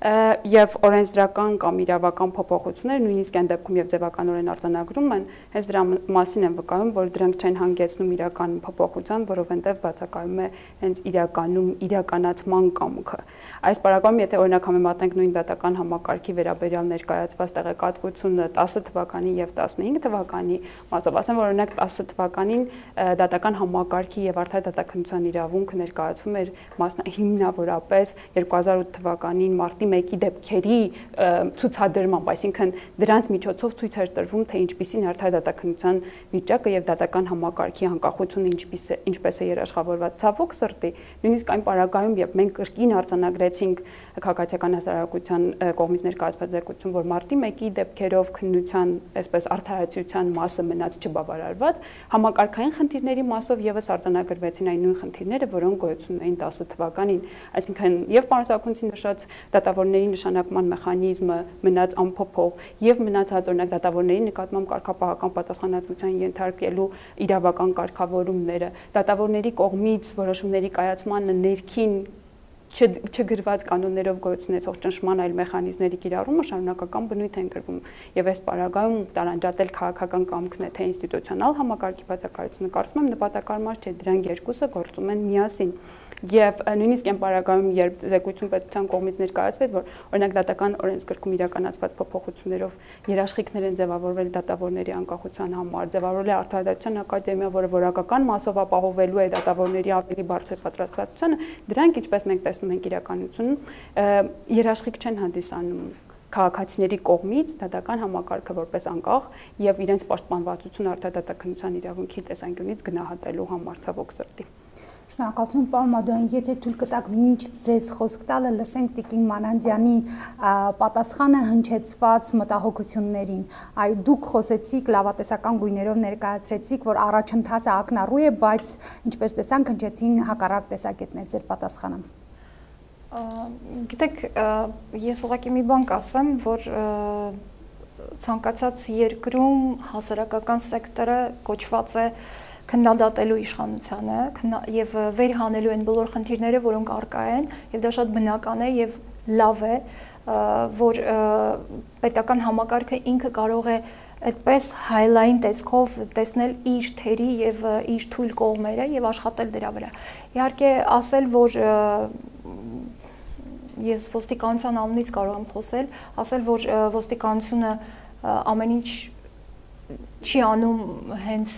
Speaker 5: եւ օրենսդրական կամ իրավական փոփոխությունները նույնիսկ այն դեպքում եւ ձևականորեն արձանագրում են, հենց դրա մասին են վկայում, որ դրանք չեն հանգեցնում իրական փոփոխության, որովհետև բացակայում է հենց իրականում իրականացման կամքը։ Այս պարագայում, եթե օրինակ համեմատենք նույն դատական համակարգի վերաբերյալ ներկայացված տեղեկատվությունը տասը թվականի եւ տասնհինգ թվականի մասով, ասեմ, որ օրինակ տասը թվականին դատական համակարգի եւ արդար դատականության իրավունքը ներկայացվում էր հիմնավորապես երկու հազար ութ թվականին մարտի մեկի դեպքերի ցուցադրմամբ, այսինքն դրանց միջոցով ցույց էր տրվում, թե ինչպիսին արդար դատականության վիճակը եւ դատական համակարգի անկախությունը ինչպես է ինչպես է երաշխավորված։ Ցավոք սրտի, նույնիսկ այն պարագայում, երբ մենք կրկին արձանագրեցինք քաղաքացիական հասարակության կողմից ներկայացված զեկույցում, որ մարտի մեկի դեպքերով քննության, այսպես արդարացիության մասը մնաց չբավարարված, համակարգային խնդիրների մասով եւս արձանագրվեցին այն նույն խնդիրները, որոնք գոյություն ունեին տասը թվականին, այսինքն եւ պարոն Սարգսյանի նշած դատավորների նշանակման մեխանիզմը մնաց անփոփոխ եւ մնացած օրինակ դատավորների նկատմամբ կարգապահական պատասխանատվության ենթարկելու իրավական կարգավորումները, դատավորների կողմից որոշումների կայացմանը ներքին չգրված կանոններով գոյություն ունեցող ճնշման այլ մեխանիզմների կիրառումը շարունակական բնույթ են կրվում եւ այս պարագայում տարանջատել քաղաքական կամքն է թե ինստիտուցիոնալ համակարգի բացակայությունը, կարծում եմ նպատակարար չէ, դրանք երկուսը գործում են միասին եւ նույնիսկ այն պարագայում, երբ զեկույցում պետության կողմից ներկայացվեց, որ օրինակ դատական օրենսգրքում իրականացված փոփոխություններով երաշխիքներ են ձևավորվել դատավորների անկախության համար, ձևավորվել է արդարադատության ակադեմիա, որը որակական մասով ապահովելու է դատավորների ավելի բարձր պատրաստվածությունը, դրանք ինչպես մենք տեսնում ենք իրականությունում, երաշխիք չեն հանդիսանում քաղաքացիների կողմից դատական համակարգը որպես անկախ եւ իրենց պաշտպանվածությունը արդարադատականության իրավունքի տեսանկյունից գնահատելու համար, ցավոք սրտի։
Speaker 1: Շնորհակալություն, պարոն Մադոյան, եթե թույլ կտաք մինչ ձեզ խոսք տալը, լսենք Տիկին Մանանդյանի պատասխանը հնչեցված մտահոգություններին։ Այ դուք խոսեցիք, լավատեսական գույներով ներկայացրեցիք, որ առաջընթացը ակնառու է, բայց ինչպես տեսանք, հնչեցին հակառակ տեսակետներ ձեր պատասխանը։
Speaker 6: Գիտեք, ես ուղղակի մի բան կասեմ, որ ցանկացած երկրում հասարակական սեկտորը կոչված է քննադատելու իշխանությանը եւ վերհանելու այն բոլոր խնդիրները, որոնք առկա են, եւ դա շատ բնական է եւ լավ է, որ պետական համակարգը ինքը կարող է այդպես հայլայն տեսքով տեսնել իր թերի եւ իր թույլ կողմերը եւ աշխատել դրա վրա։ Իհարկե ասել, որ ես ոստիկանության անունից կարող եմ խոսել, ասել, որ ոստիկանությունը ամեն ինչ չի անում հենց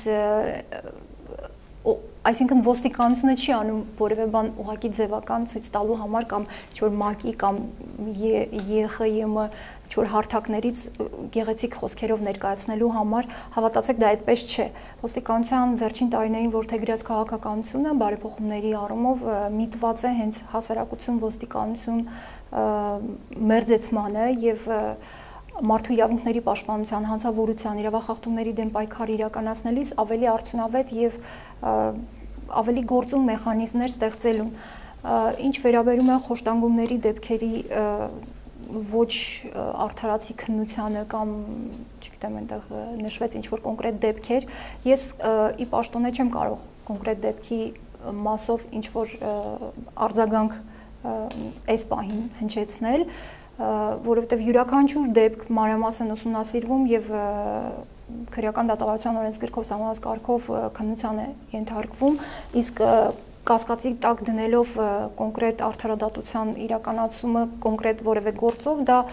Speaker 6: այսինքն ոստիկանությունը չի անում որևէ բան ուղղակի ձևական ցույց տալու համար կամ ինչ-որ ՄԱԿ-ի կամ ԵԽ ԵՄ ինչ-որ հարթակներից գեղեցիկ խոսքերով ներկայացնելու համար, հավատացեք, դա այդպես չէ։ Ոստիկանության վերջին տարիներին որդեգրած քաղաքականությունը բարեփոխումների առումով միտված է հենց հասարակություն ոստիկանություն մերձեցմանը եւ մարդու իրավունքների պաշտպանության, հանցավորության, իրավախախտումների դեմ պայքար իրականացնելիս ավելի արդյունավետ եւ ավելի գործուն մեխանիզմներ ստեղծելուն։ Ինչ վերաբերում է խոշտանգումների դեպքերի ոչ արդարացի քննությանը կամ, չգիտեմ, այնտեղ նշվեց ինչ-որ կոնկրետ դեպքեր, ես ի պաշտոնե չեմ կարող կոնկրետ դեպքի մասով ինչ-որ արձագանք այս պահին հնչեցնել, որովհետև յուրաքանչյուր դեպք մանրամասն ուսումնասիրվում եւ քրեական դատավարության օրենսգրքով սահմանված կարգով քննության է ենթարկվում, իսկ կասկածի տակ դնելով կոնկրետ արդարադատության իրականացումը կոնկրետ որևէ գործով, դա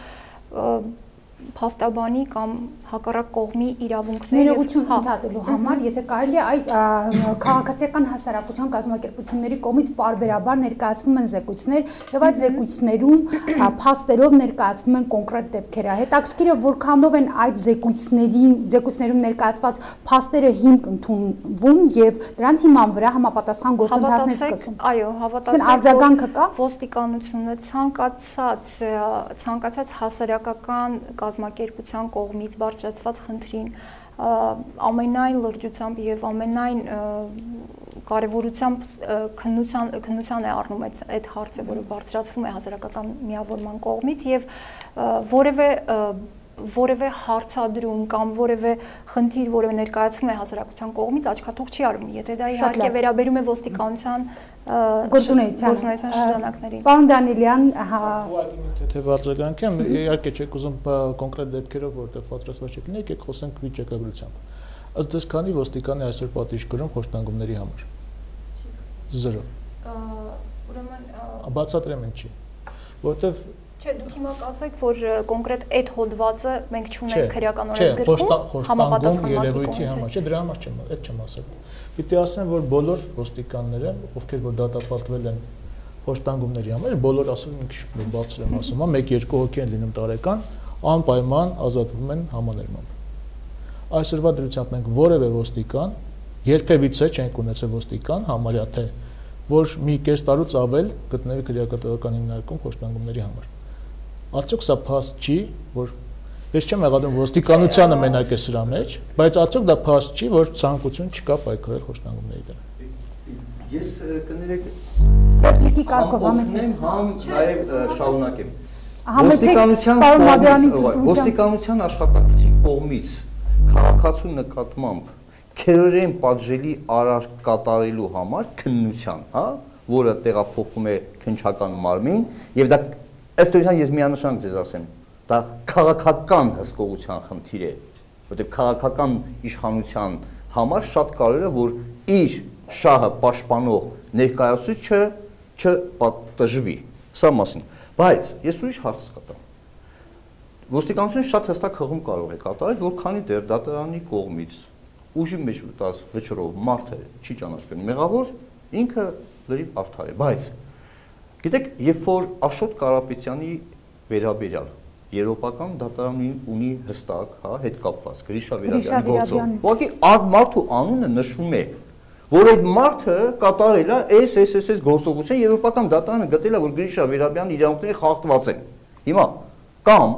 Speaker 6: փաստաբանի կամ հակառակ կողմի իրավունքները
Speaker 1: ներողություն ընդհատելու համար, եթե կարելի է, այ քաղաքացիական հասարակության կազմակերպությունների կողմից պարբերաբար ներկայացվում են զեկույցներ եւ այդ զեկույցներում փաստերով ներկայացվում են կոնկրետ դեպքեր։ Հետաքրքիր է, որքանով են այդ զեկույցների զեկույցներում ներկայացված փաստերը հիմք ընդունվում եւ դրանց հիման վրա համապատասխան գործընթացներ սկսվում։
Speaker 6: Այո, հավատացեք,
Speaker 1: արձագանքը կա։
Speaker 6: Ոստիկանությունը ցանկացած ցանկացած հասարակական կազմակերպության կողմից բարձրացված խնդրին ամենայն լրջությամբ եւ ամենայն կարեւորությամբ քննության քննության է առնում այդ հարցը, որը բարձրացվում է հասարակական միավորման կողմից եւ որևէ որևէ հարցադրում կամ որևէ խնդիր, որը ներկայացվում է հասարակության կողմից, աչքաթող չի արվում, եթե դա իհարկե վերաբերում է ոստիկանության գործունեության շրջանակներին։
Speaker 1: Պարոն Դանիելյան,
Speaker 3: թե արձագանք եմ, իհարկե չեք ուզում կոնկրետ դեպքերով, որտեղ պատրաստված չեք լինեք, եք խոսենք վիճակագրությամբ։ Ըստ ձեզ քանի ոստիկան է այսօր պատիժ կրում խոշտանգումների համար։ Զրո։
Speaker 6: Ուրեմն
Speaker 3: բացատրեմ ինչի։ Որտեվ
Speaker 6: Չէ, դուք հիմա կասեք, որ կոնկրետ այդ հոդվածը մենք չունենք քրեական օրենսգրքում
Speaker 3: համապատասխան երևույթի համար, չէ, դրա համար չեմ, այդ չեմ ասել։ Պիտի ասեմ, որ բոլոր ոստիկանները, ովքեր որ դատապարտվել են խոշտանգումների համար, բոլոր ասում մի քիչ բարձր եմ ասում, մեկ երկու հոգի են լինում տարեկան, անպայման ազատվում են համաներմամբ։ Այսօրվա դրությամբ մենք որևէ ոստիկան երբևիցե չենք ունեցել ոստիկան, համարյա թե որ մի կես տարուց ավել գտնվի քրեական հիմնարկում խոշտանգումների համար։ Արդյոք սա փաստ չի, որ ես չեմ եղադրում ոստիկանությանը մենակ է սրա մեջ, բայց արդյոք դա փաստ չի, որ ցանկություն չկա պայքարել խոշտանգումների դեմ։
Speaker 4: Ես կներեք
Speaker 1: ռեպլիկի կարգով համեցեք,
Speaker 4: համ նաև շարունակեմ։
Speaker 1: Ոստիկանության կողմից,
Speaker 4: ոստիկանության աշխատակցի կողմից քաղաքացու նկատմամբ քերորեն պատժելի արար կատարելու համար քննության, հա, որը տեղափոխում է քննչական մարմին, եւ դա ըստ էության ես միանշանակ ձեզ ասեմ, դա քաղաքական հսկողության խնդիր է, որտեղ քաղաքական իշխանության համար շատ կարևոր է, որ իր շահը պաշտպանող ներկայացուցիչը չպատժվի, սա մասին։ Բայց ես ուրիշ հարց կտամ։ Ոստիկանությունը շատ հստակ հղում կարող է կատարել, որ քանի դեռ դատարանի կողմից ուժի մեջ տաս վճռով մարդը չի ճանաչվել մեղավոր, ինքը լրիվ արդար է, բայց գիտեք, երբ որ Աշոտ Կարապետյանի վերաբերյալ եվրոպական դատարանին ունի հստակ, հա, հետ կապված Գրիշա Վերաբյանի գործով, ուղղակի մարդու անունը նշվում է, որ այդ մարդը կատարել է այս այս այս այս գործողություն, եվրոպական դատարանը գտել է, որ Գրիշա Վերաբյանի իրավունքները խախտված են։ Հիմա կամ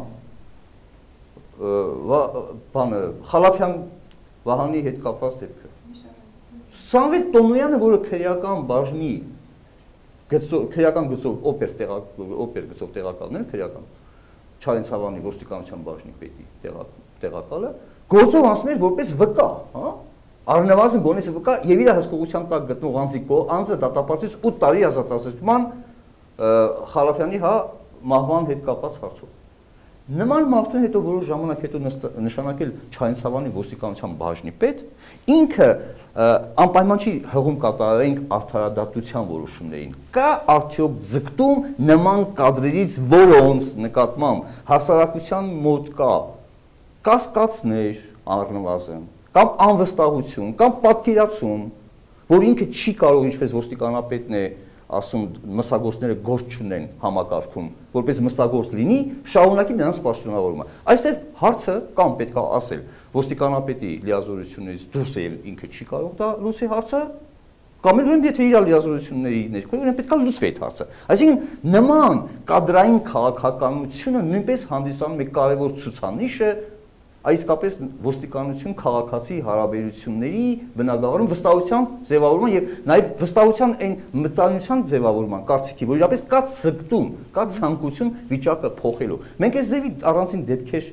Speaker 4: բանը Խալափյան Վահանի հետ կապված դեպքը։ Սամվել Տոնոյանը, որը քրեական բաժնի գծով, քրեական գծով օպեր տեղակ, օպեր գծով տեղակալներ, քրեական Չարենցավանի ոստիկանության բաժնի պետի տեղակալը, գործով անցնել որպես վկա, հա? Առնվազն գոնես վկա եւ իր հսկողության տակ գտնող անձի անձը դատապարտից ութ տարի ազատազրկման Խալափյանի հա մահվան հետ կապված հարցով։ Նման մարդուն հետո որոշ ժամանակ հետո նշանակել Չարենցավանի ոստիկանության բաժնի պետ, ինքը անպայման չի հղում կատարենք արդարադատության որոշումներին։ Կա արդյոք ձգտում նման կադրերից որոնց նկատմամբ հասարակության մոտ կա կասկածներ առնվազն, կամ անվստահություն, կամ պատկերացում, որ ինքը չի կարող ինչպես ոստիկանապետն է ասում մսագործները գործ չունեն համակարգում, որպես մսագործ լինի, շարունակի նրանց պաշտոնավորումը։ Այստեղ հարցը կամ պետք է ասել, ոստիկանապետի լիազորություններից դուրս է եւ ինքը չի կարող դա լուծի հարցը, կամ էլ եթե իր լիազորությունների ներքո ուրեմն պետք է լուծվի այդ հարցը։ Այսինքն նման կադրային քաղաքականությունը նույնպես հանդիսանում է կարևոր ցուցանիշը Այսկապես ոստիկանություն քաղաքացի հարաբերությունների բնագավառում վստահության ձևավորման եւ նաեւ վստահության այն մտայնության ձևավորման կարծիքի, որ իրապես կա ցգտում, կա ցանկություն վիճակը փոխելու։ Մենք այս ձևի առանցին դեպքեր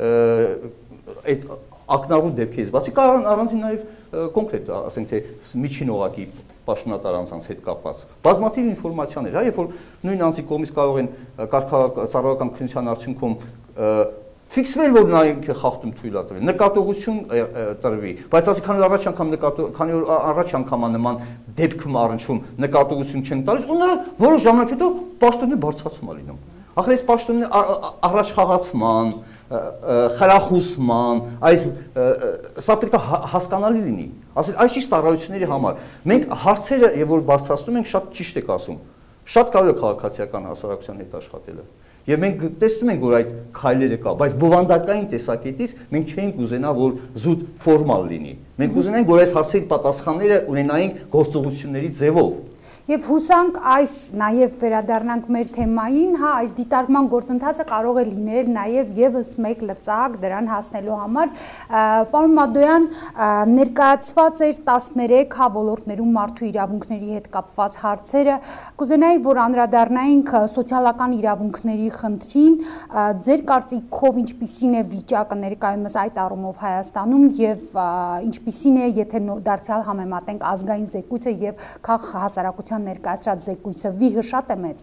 Speaker 4: այդ ակնառու դեպքերից բացի կա առանցին նաեւ կոնկրետ, ասենք թե միջին օղակի պաշտոնատար անձանց հետ կապված բազմաթիվ ինֆորմացիաներ, հա, երբ որ նույն անձի կողմից կարող են կարգավիճակական քննության արդյունքում ֆիքսվել, որ նա ինքը խախտում թույլ է տվել, նկատողություն տրվի, բայց ասի քանի որ առաջ անգամ քանի որ առաջ անգամ նման դեպքում առնչվում նկատողություն չեն տալիս, ու նա որոշ ժամանակ հետո պաշտոնի բարձրացում է լինում։ Ախր այս պաշտոնի առաջ խաղացման, խրախուսման, այս սա պետք է հասկանալի լինի։ Ասել այս ճիշտ ծառայությունների համար մենք հարցերը եւ որ բարձրացնում ենք շատ ճիշտ եք ասում։ Շատ կարևոր է քաղաքացիական հասարակության հետ աշխատելը։ Եվ մենք տեսնում ենք, որ այդ քայլերը կա, բայց բովանդակային տեսակետից մենք չենք ուզենա, որ զուտ ֆորմալ լինի։ Մենք ուզենանք, որ այս հարցերի պատասխանները ունենայինք գործողությունների ձևով։
Speaker 1: Եվ հուսանք այս նաև վերադառնանք մեր թեմային, հա, այս դիտարկման գործընթացը կարող է լինել նաև եւս մեկ լծակ դրան հասնելու համար։ Պարոն Մադոյան, ներկայացված էր տասներեք հա ոլորտներում մարդու իրավունքների հետ կապված հարցերը, կուզենայի, որ անդրադառնայինք սոցիալական իրավունքների խնդրին, ձեր կարծիքով ինչպիսին է վիճակը ներկայումս այդ առումով Հայաստանում եւ ինչպիսին է, եթե դարձյալ համեմատենք ազգային զեկույցը եւ քաղաք հասարակության ներկայացրած զեկույցը, վիհը շատ է մեծ։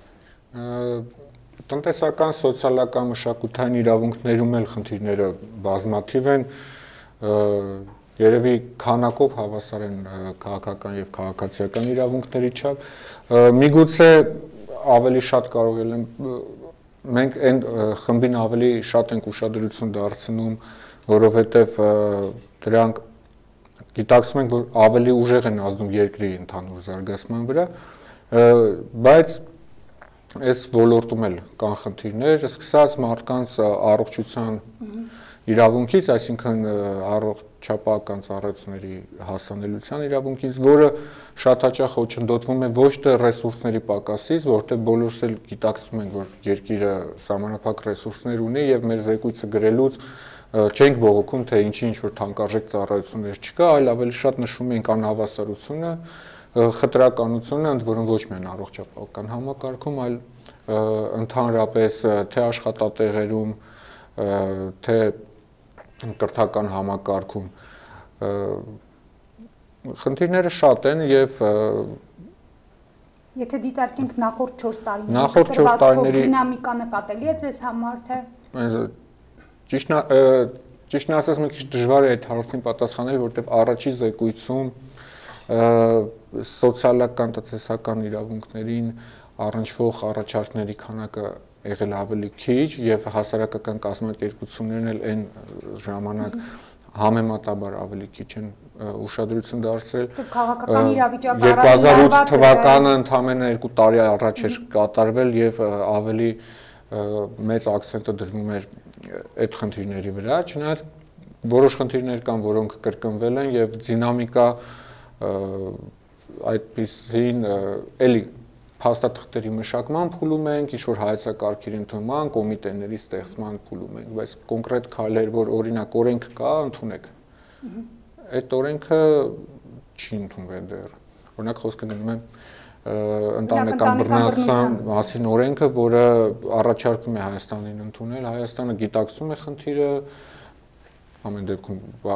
Speaker 2: Տնտեսական, սոցիալական, մշակութային իրավունքներում էլ խնդիրները բազմաթիվ են, երևի քանակով հավասար են քաղաքական եւ քաղաքացիական իրավունքների չափ, միգուցե ավելի շատ կարող են մենք այն խմբին ավելի շատ ենք ուշադրություն դարձնում, որովհետեւ դրանք գիտակցում ենք, որ ավելի ուժեղ են ազդում երկրի ընդհանուր զարգացման վրա, բայց այս ոլորտում էլ կան խնդիրներ, սկսած մարդկանց առողջության իրավունքից, այսինքն առողջապահական ծառայությունների հասանելիության իրավունքից, որը շատ հաճախ խոչընդոտվում է ոչ թե ռեսուրսների պակասից, որտեղ բոլորս էլ գիտակցում ենք, որ երկիրը սահմանափակ ռեսուրսներ ունի եւ մեր զեկույցը գրելուց չենք բողոքում, թե ինչի ինչ որ թանկարժեք ծառայություններ չկա, այլ ավելի շատ նշում ենք անհավասարությունը, խտրականությունը, ընդ որում ոչ միայն առողջապահական համակարգում, այլ ընդհանրապես թե աշխատատեղերում, թե կրթական համակարգում խնդիրները շատ են եւ
Speaker 1: եթե դիտարկենք նախորդ չորս տարիների
Speaker 2: նախորդ չորս տարիների
Speaker 1: դինամիկա նկատելի է ձեզ համար թե
Speaker 2: ճիշտ ճիշտն ասած մի քիչ դժվար է այդ հարցին պատասխանել, որտեղ առաջի զեկույցում սոցիալական տնտեսական իրավունքներին առնչվող առաջարկների քանակը եղել ավելի քիչ եւ հասարակական կազմակերպություններն էլ այն ժամանակ համեմատաբար ավելի քիչ են ուշադրություն դարձրել։
Speaker 1: Քաղաքական իրավիճակը
Speaker 2: երկու հազար ութ թվականը ընդամենը երկու տարի առաջ էր կատարվել եւ ավելի մեծ ակցենտը դրվում էր այդ խնդիրների վրա, չնայած որոշ խնդիրներ կան, որոնք կրկնվել են եւ դինամիկա այդպիսին էլի փաստաթղթերի մշակման փուլում ենք, ինչ որ հայեցակարգերի ընդունման, կոմիտեների ստեղծման փուլում ենք, բայց կոնկրետ քայլեր, որ օրինակ օրենք կա, ընդունեք։ Այդ օրենքը չի ընդունվել դեռ։ Օրինակ խոսքը գնում է ընտանեկան բռնացության մասին օրենքը, որը առաջարկում է Հայաստանին ընդունել, Հայաստանը գիտակցում է խնդիրը, ամեն դեպքում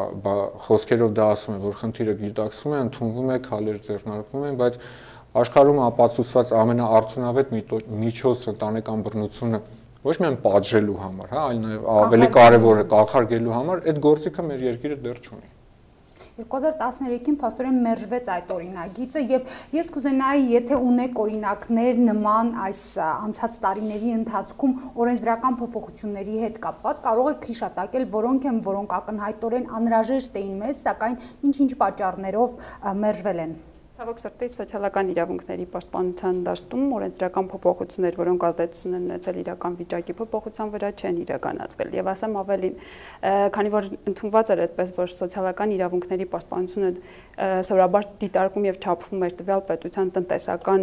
Speaker 2: խոսքերով դա ասում է, որ խնդիրը գիտակցում է, ընդունվում է, քայլեր ձեռնարկվում են, բայց աշխարհում ապացուցված ամենաարդյունավետ միջոցը ընտանեկան բռնությունը ոչ միայն պատժելու համար, հա, այլ նաև ավելի կարևորը կանխարգելելու համար, այդ գործիքը մեր երկիրը դեռ չունի։
Speaker 1: երկու հազար տասներեքին փաստորեն մերժվեց այդ օրինագիծը եւ ես կուզենայի, եթե ունեք օրինակներ նման այս անցած տարիների ընթացքում օրենսդրական փոփոխությունների հետ կապված, կարող եք հիշատակել, որոնք են, որոնք ակնհայտորեն անհրաժեշտ էին մեզ, սակայն ինչ-ինչ պատճառներով մերժվել են։
Speaker 5: Ցավոք սրտի սոցիալական իրավունքների պաշտպանության դաշտում օրենսդրական փոփոխություններ, որոնք ազդեցություն են ունեցել իրական վիճակի փոփոխության վրա, չեն իրականացվել։ Եվ ասեմ ավելին, քանի որ ընդունված էր այդպես, որ սոցիալական իրավունքների պաշտպանությունը սովորաբար դիտարկում եւ չափվում էր տվյալ պետության տնտեսական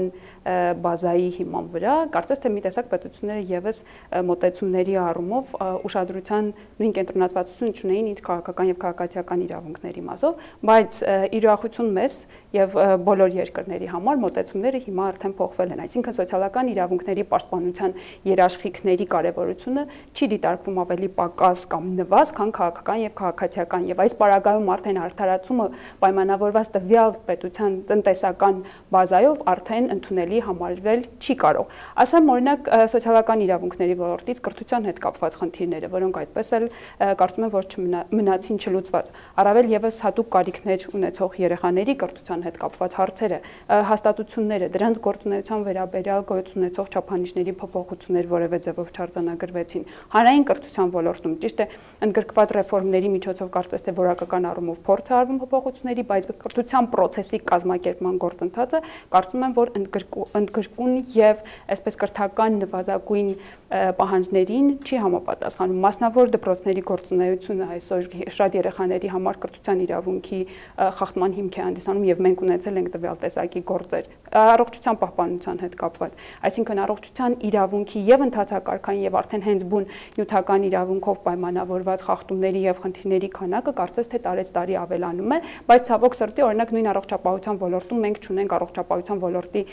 Speaker 5: բազայի հիման վրա, կարծես թե մի տեսակ պետությունները եւս մոտեցումների առումով ուշադրության նույն կենտրոնացվածություն ունեին ինչ քաղաքական եւ քաղաքացիական իրավունքների մասով, բայց իրողություն մեզ եւ բոլոր երկրների համար մոտեցումները հիմա արդեն փոխվել են, այսինքն սոցիալական իրավունքների պաշտպանության երաշխիքների կարևորությունը չի դիտարկվում ավելի պակաս կամ նվազ, քան քաղաքական եւ քաղաքացիական եւ այս պարագայում արդեն արդարացումը պայմանավորված տվյալ պետության տնտեսական բազայով արդեն ընդունելի համարվել չի կարող։ Ասեմ օրինակ սոցիալական իրավունքների ոլորտից կրթության հետ կապված խնդիրները, որոնք այդպես էլ կարծում եմ որ չմնացին չլուծված։ Առավել եւս հատուկ կարիքներ ունեցող երեխաների կրթության հետ կապված հարցերը, հաստատությունները, դրանց գործունեության վերաբերյալ գոյություն ունեցող չափանիշների փոփոխություններ որևէ ձևով չարձանագրվեցին։ Հանրային կրթության ոլորտում ճիշտ է ընդգրկված ռեֆորմների միջոցով կարծես թե որակական առումով փորձ է արվում փոփոխությունների, բայց կրթության process-ի կազմակերպման գործընթացը կարծում եմ որ ընդգրկուն եւ այսպես կրթական նվազագույն պահանջներին չի համապատասխանում։ Մասնավոր դպրոցների գործունեությունը այսօր շատ երեխաների համար կրթության իրավունքի խախտման հիմք է հանդիսանում եւ մենք ունեցել ենք տվյալ տեսակի գործեր առողջության պահպանության հետ կապված, այսինքն առողջության իրավունքի եւ ընդհանրակարգային եւ արդեն հենց բուն նյութական իրավունքով պայմանավորված խախտումների եւ խնդիրների քանակը կարծես թե տարեց տարի ավելանում է, բայց ցավոք սրտի օրինակ նույն առողջապահության ոլորտում մենք չունենք առողջապահության ոլորտի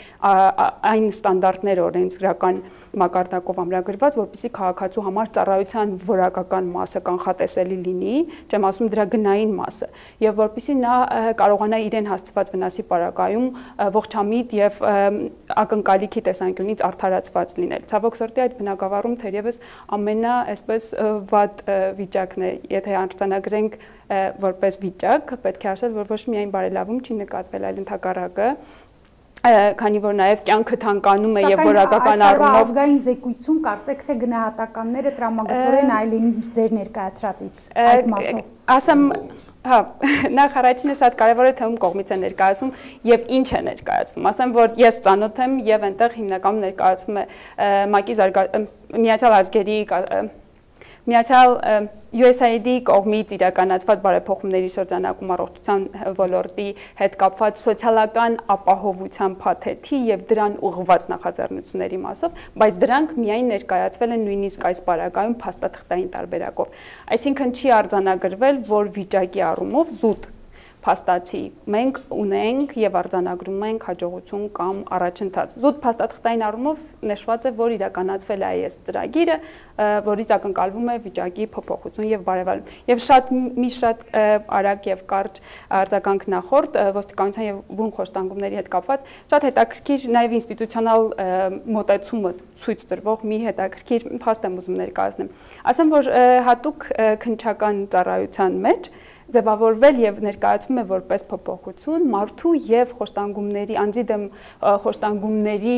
Speaker 5: այն ստանդարտներ օրենսդրական մակարդակով ամրագրված, որպեսզի քաղաքացու համար ծառայության որակական մասը կանխատեսելի լինի, չեմ ասում դրա գնային մասը, եւ որպեսզի նա կարողանա իրեն հասցված վնասի պարագայում ողջամիտ եւ ակնկալիքի տեսանկյունից արդարացված լինել։ Ցավոք սրտի այդ բնակավարում թերևս ամենա այսպես վատ վիճակն է, եթե արձանագրենք որպես վիճակ, պետք է ասել, որ ոչ միայն բարելավում չի նկատվել, այլ ընդհակառակը քանի որ նաև կյանքը թանկանում է եւ որակական առումով
Speaker 1: ազգային զեկույցում կարծեք թե գնահատականները տրամագծորեն այլ էին ձեր ներկայացրածից այդ մասով։
Speaker 5: Ասեմ, հա, նախ առաջինը շատ կարևոր է թե ում կողմից է ներկայացում եւ ինչ է ներկայացվում։ Ասեմ, որ ես ծանոթ եմ եւ այնտեղ հիմնականում ներկայացվում է ՄԱԿ-ի Միացյալ Ազգերի Միացյալ յու էս έι դի կողմից իրականացված բարեփոխումների շրջանակում առողջության ոլորտի հետ կապված սոցիալական ապահովության փաթեթի եւ դրան ուղղված նախաձեռնությունների մասով, բայց դրանք միայն ներկայացվել են նույնիսկ այս պարագայում փաստաթղթային տարբերակով։ Այսինքն չի արձանագրվել, որ վիճակի առումով զուտ փաստացի մենք ունենք եւ արձանագրում ենք հաջողություն կամ առաջընթաց։ Զուտ փաստաթղթային առումով նշված է, որ իրականացվել է այս ծրագիրը, որից ակնկալվում է վիճակի փոփոխություն եւ բարելավում։ Եվ շատ մի շատ արագ եւ կարճ արձագանք նախորդ ոստիկանության եւ բուն խոշտանգումների հետ կապված շատ հետաքրքիր նաեւ ինստիտուցիոնալ մոտեցումը ցույց տրվող մի հետաքրքիր փաստ եմ ուզում ներկայացնեմ։ Ասեմ, որ հատուկ քննչական ծառայության մեջ ձևավորվել եւ ներկայացվում է որպես փոփոխություն մարդու եւ խոշտանգումների անձի դեմ խոշտանգումների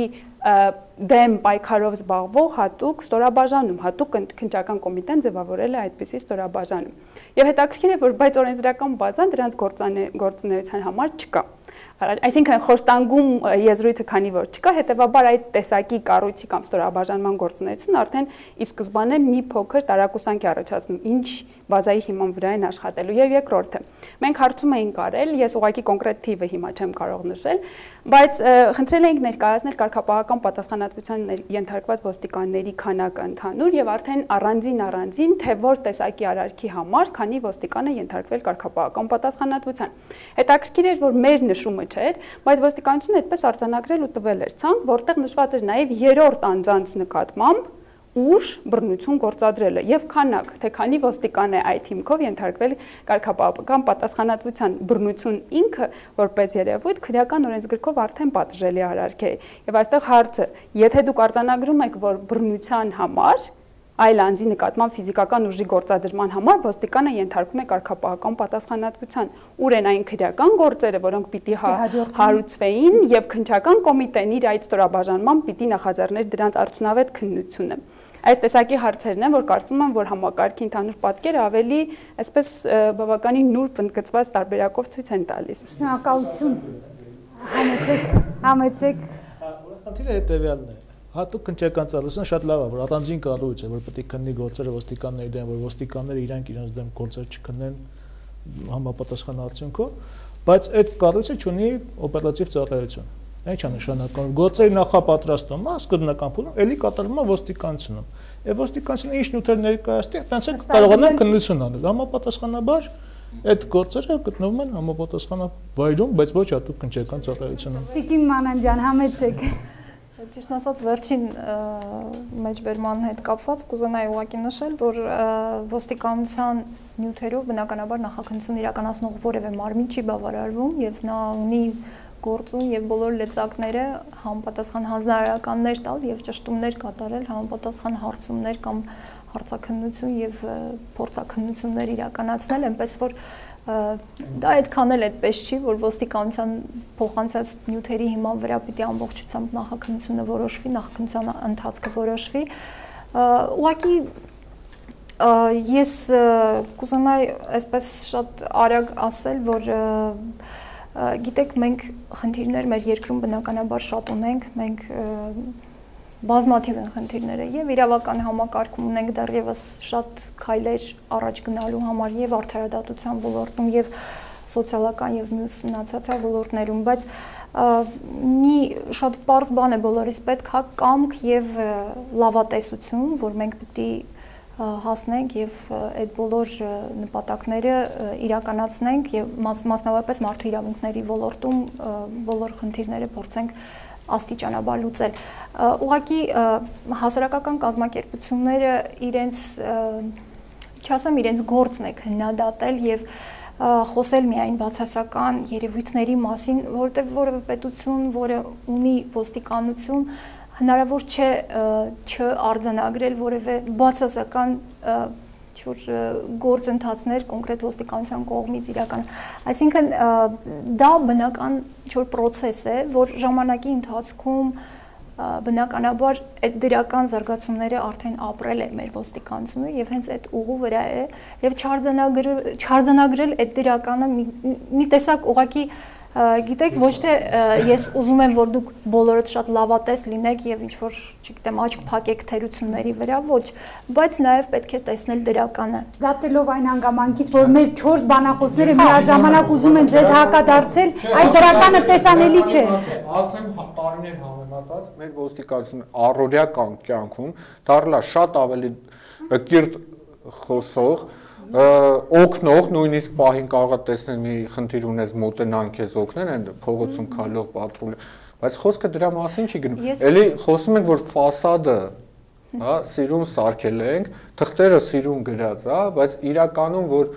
Speaker 5: դեմ պայքարով զբաղվող հատուկ ստորաբաժանում, հատուկ քննչական կոմիտեն ձևավորել է այդպիսի ստորաբաժանում։ Եվ հետաքրքիր է, որ բայց օրենսդրական բազան դրանց գործունեության համար չկա։ Այսինքն խոշտանգում եզրույթը քանի որ չկա, հետեւաբար այդ տեսակի կառույցի կամ ստորաբաժանման գործունեությունը արդեն ի սկզբանե մի փոքր տարակուսանք է առաջացնում, ինչ բազայի հիման վրա են աշխատելու։ Եվ երկրորդը, մենք հարցում էինք արել, ես ուղղակի կոնկրետ թիվը հիմա չեմ կարող նշել, բայց խնդրել էինք ներկայացնել կարգապահական պատասխանատվության ենթարկված ոստիկանների քանակը ընդհանուր եւ արդեն առանձին առանձին թե որ տեսակի արարքի համար քանի ոստիկան է ենթարկվել կարգապահական պատասխանատվության։ Հետաքրքիր էր, որ մեր նշումը չէր, բայց ոստիկանությունը այդպես արձանագրել ու տվել էր ցանկ, որտեղ նշված էր նաև երրորդ անձանց նկատմամբ ուժ բռնություն գործադրելը եւ քանակ, թե քանի ոստիկան է այդ հիմքով ենթարկվել կարգապահական պատասխանատվության բռնություն ինքը որպես երևույթ քրեական օրենսգրքով արդեն պատժելի արարք է։ Եվ այստեղ հարցը, եթե դուք արձանագրում եք, որ բռնության համար այլ անձի նկատմամբ ֆիզիկական ուժի գործադրման համար ոստիկանը ենթարկվում է կարգապահական պատասխանատվության, ուր են այն քրեական գործերը, որոնք պիտի հարուցվեին եւ քննչական կոմիտեն իր այդ ստորաբաժանման պիտի նախաձեռներ դրանց արդյունավետ քննությունը։ Այս տեսակի հարցերն են, որ կարծում եմ, որ համակարգի ընդհանուր պատկերը ավելի այսպես բավականին նուրբ ընդգծված տարբերակով ցույց են տալիս։
Speaker 1: Շնորհակալություն։ Համեցեք, համեցեք։
Speaker 3: Խնդիրը հետեւյալն է։ Հատուկ քննչական ծառայությունը շատ լավ է, որ առանձին կառույց է, որ պետք է քննի գործերը ոստիկանների դեմ, որ ոստիկանները իրանք իրենց դեմ գործեր չքննեն համապատասխան արդյունքով, բայց այդ կառույցը ունի օպերատիվ ծառայություն։ Ինչ է նշանակում, գործերի նախապատրաստումը, սկզբնական փուլում էլի կատարվում է ոստիկանությունում։ Եվ ոստիկանությունը ինչ նյութեր ներկայացնի, տենց է կարողանան քննություն անել։ Համապատասխանաբար այդ գործերը գտնվում են համապատասխանավայրում, բայց ոչ հատուկ քննչական ծառայությունում։
Speaker 1: Տիկին Մանանդյան, համեցեք։
Speaker 6: Ճիշտ ասած, վերջին մեջբերման հետ կապված կուզենայի ուղղակի նշել, որ ոստիկանության նյութերով բնականաբար նախաքննություն իրականացնող որևէ մարմին չի բավարարվում եւ նա ունի գործում եւ բոլոր լեզակները համապատասխան հանձնարարականներ տալ եւ ճշտումներ կատարել, համապատասխան հարցումներ կամ հարցաքննություն եւ փորձաքննություններ իրականացնել, այնպես որ դա այդքան էլ այդպես չի, որ ոստիկանության փոխանցած նյութերի հիման վրա պիտի ամբողջությամբ նախաքննությունը որոշվի, նախաքննության ընթացքը որոշվի։ Ուղղակի ես կուզենայի այսպես շատ արագ ասել, որ գիտեք, մենք խնդիրներ մեր երկրում բնականաբար շատ ունենք, մենք բազմաթիվ են խնդիրները եւ իրավական համակարգում ունենք դեռևս շատ քայլեր առաջ գնալու համար եւ արդարադատության ոլորտում եւ սոցիալական եւ մյուս մնացածյալ ոլորտներում, բայց մի շատ պարզ բան է բոլորիս պետք է կամք եւ լավատեսություն, որ մենք պիտի հասնենք եւ այդ բոլոր նպատակները իրականացնենք եւ մասնավորապես մարդու իրավունքների ոլորտում բոլոր խնդիրները փորձենք աստիճանաբար լուծել։ Ուղղակի հասարակական կազմակերպությունները իրենց, չասեմ իրենց գործն է քննադատել եւ խոսել միայն բացասական երևույթների մասին, որտեղ որևէ պետություն, որը ունի ոստիկանություն, հնարավոր չէ չարձանագրել որևէ բացասական ինչ-որ գործընթացներ կոնկրետ ոստիկանության կողմից իրական։ Այսինքն դա բնական ինչ-որ process է, որ ժամանակի ընթացքում բնականաբար այդ դրական զարգացումները արդեն ապրել է մեր ոստիկանությունը եւ հենց այդ ուղու վրա է եւ չարձանագրել այդ դրականը մի տեսակ ուղղակի գիտեք ոչ թե ես ուզում եմ որ դուք բոլորդ շատ լավատես լինեք եւ ինչ որ չգիտեմ աչք փակեք թերությունների վրա ոչ բայց նաեւ պետք է տեսնել դրականը
Speaker 1: դատելով այն հանգամանքից որ մեր չորս բանախոսները միաժամանակ ուզում են ձեզ հակադարձել այդ դրականը տեսանելի չէ
Speaker 2: ասեմ տարիներ համեմատած մեր ոստիկանությունը առօրյական կյանքում դառնա շատ ավելի կիրթ խոսող օգնող նույնիսկ պահին կարող տեսնել մի խնդիր ունես մոտենան քեզ օգնեն այն փողոցում քալող պատրուլ բայց խոսքը դրա մասին չի գնում էլի խոսում ենք որ ֆասադը հա սիրուն սարքել ենք թղթերը սիրուն գրած հա բայց իրականում որ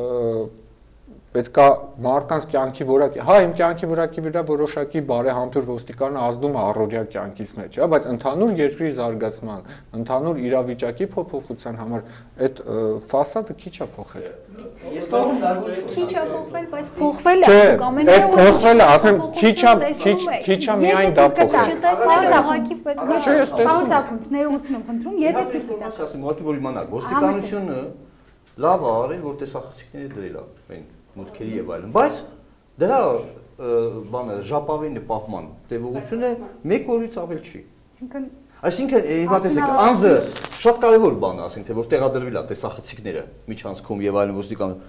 Speaker 2: պետքա մարդկանց կյանքի որակի հա իմ կյանքի որակի վրա որոշակի բարեհամբույր ոստիկանը ազդում է առօրյա կյանքից մեջ հա բայց ընդհանուր երկրի զարգացման ընդհանուր իրավիճակի փոփոխության համար այդ ֆասադը քիչ է փոխել
Speaker 6: ես կարող եմ քիչ է փոխվել բայց փոխվել է
Speaker 2: ամեն այդ փոխվել է ասեմ քիչ է քիչ քիչ է միայն դա փոխել
Speaker 6: չտեսնել ուղղակի պետք է
Speaker 1: պաուզակունց ներողություն եմ խնդրում եթե դուք
Speaker 4: ասեմ ուղղակի որ իմանաք ոստիկանությունը լավ է արել որ տեսախցիկները դրել է մուտքերի եւ այլն, բայց դրա բանը ժապավենի պահման տևողությունը մեկ օրից ավել չի։
Speaker 1: Այսինքն
Speaker 4: Այսինքն հիմա տեսեք, անձը շատ կարևոր բան է, ասենք թե որ տեղադրվել է տեսախցիկները միջանցքում եւ այլն ոստիկան։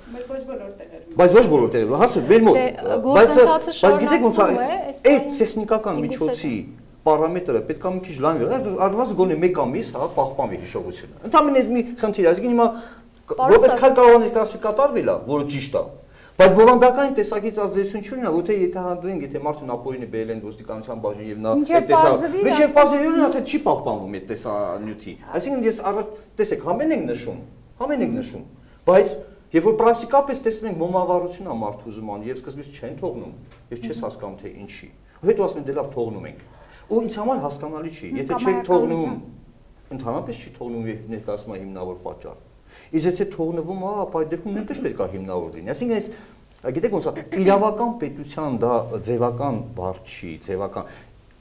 Speaker 4: Բայց ոչ բոլոր տեղերում։ Բայց ոչ բոլոր տեղերում, հարցը մեր մոտ։ Բայց բայց գիտեք ոնց է, այդ տեխնիկական միջոցի պարամետրը պետք է մի քիչ լավ, առնվազն գոնե մեկ ամիս, հա, պահպանվի հիշողությունը։ Ընդհանրապես մի խնդիր է, այսինքն հիմա որպես քայլ կարող է ներկայացվի կատարվել է, որը ճիշտ է։ Բայց բովանդակային տեսակից ազդեցություն չունի, որտե եթե հանդրենք, եթե մարդուն ապօրինի բերել են ոստիկանության բաժին եւ նա այդ տեսա, միշտ բաժինը նա թե չի պահպանվում այդ տեսանյութի։ Այսինքն ես առաջ տեսեք, համեն ենք նշում, համեն ենք նշում, բայց երբ որ պրակտիկապես տեսնում ենք մոմավառություն է մարդու զման եւ սկզբից չեն թողնում, ես չես հասկանում թե ինչի։ Հետո ասում են դե լավ թողնում ենք։ Ու ինձ համար հասկանալի չի, եթե չեք թողնում, ընդհանրապես չի թողնում եւ ներկայացնում է հիմնավոր պատճառ։ Իսկ եթե թողնվում է, ապա այդ դեպքում նույնպես պետք է հիմնավոր լինի։ Այսինքն այս գիտեք ոնց է, իրավական պետության դա ձևական բառ չի, ձևական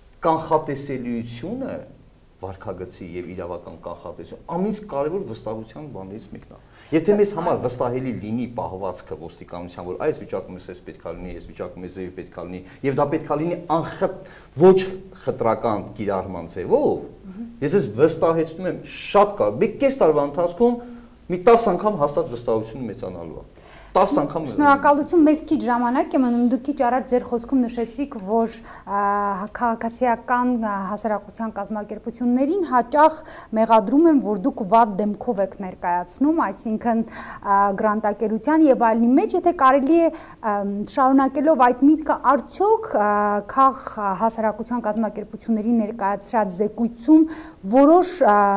Speaker 4: կանխատեսելիությունը վարքագծի եւ իրավական կանխատեսություն ամենից կարևոր վստահության բաներից մեկն է։ Եթե մեզ համար վստահելի լինի պահվածքը ոստիկանության, որ այս վիճակում էս պետք է լինի, այս վիճակում էս պետք է լինի, եւ դա պետք է լինի անխտ ոչ խտրական կիրառման ձևով, ես ես վստահեցնում եմ շատ կար, մի կես տարվա ընթացքում մի տասը անգամ հաստատ վստահությունը մեծանալու է։ տասը անգամ։
Speaker 1: Շնորհակալություն, մեզ քիչ ժամանակ է մնում, դուք քիչ առաջ ձեր խոսքում նշեցիք, որ քաղաքացիական հասարակության կազմակերպություններին հաճախ մեղադրում են, որ դուք վատ դեմքով եք ներկայացնում, այսինքն գրանտակերության եւ այլնի մեջ, եթե կարելի է շարունակելով այդ միտքը, արդյոք քաղ հասարակության կազմակերպությունների ներկայացրած զեկույցում որոշ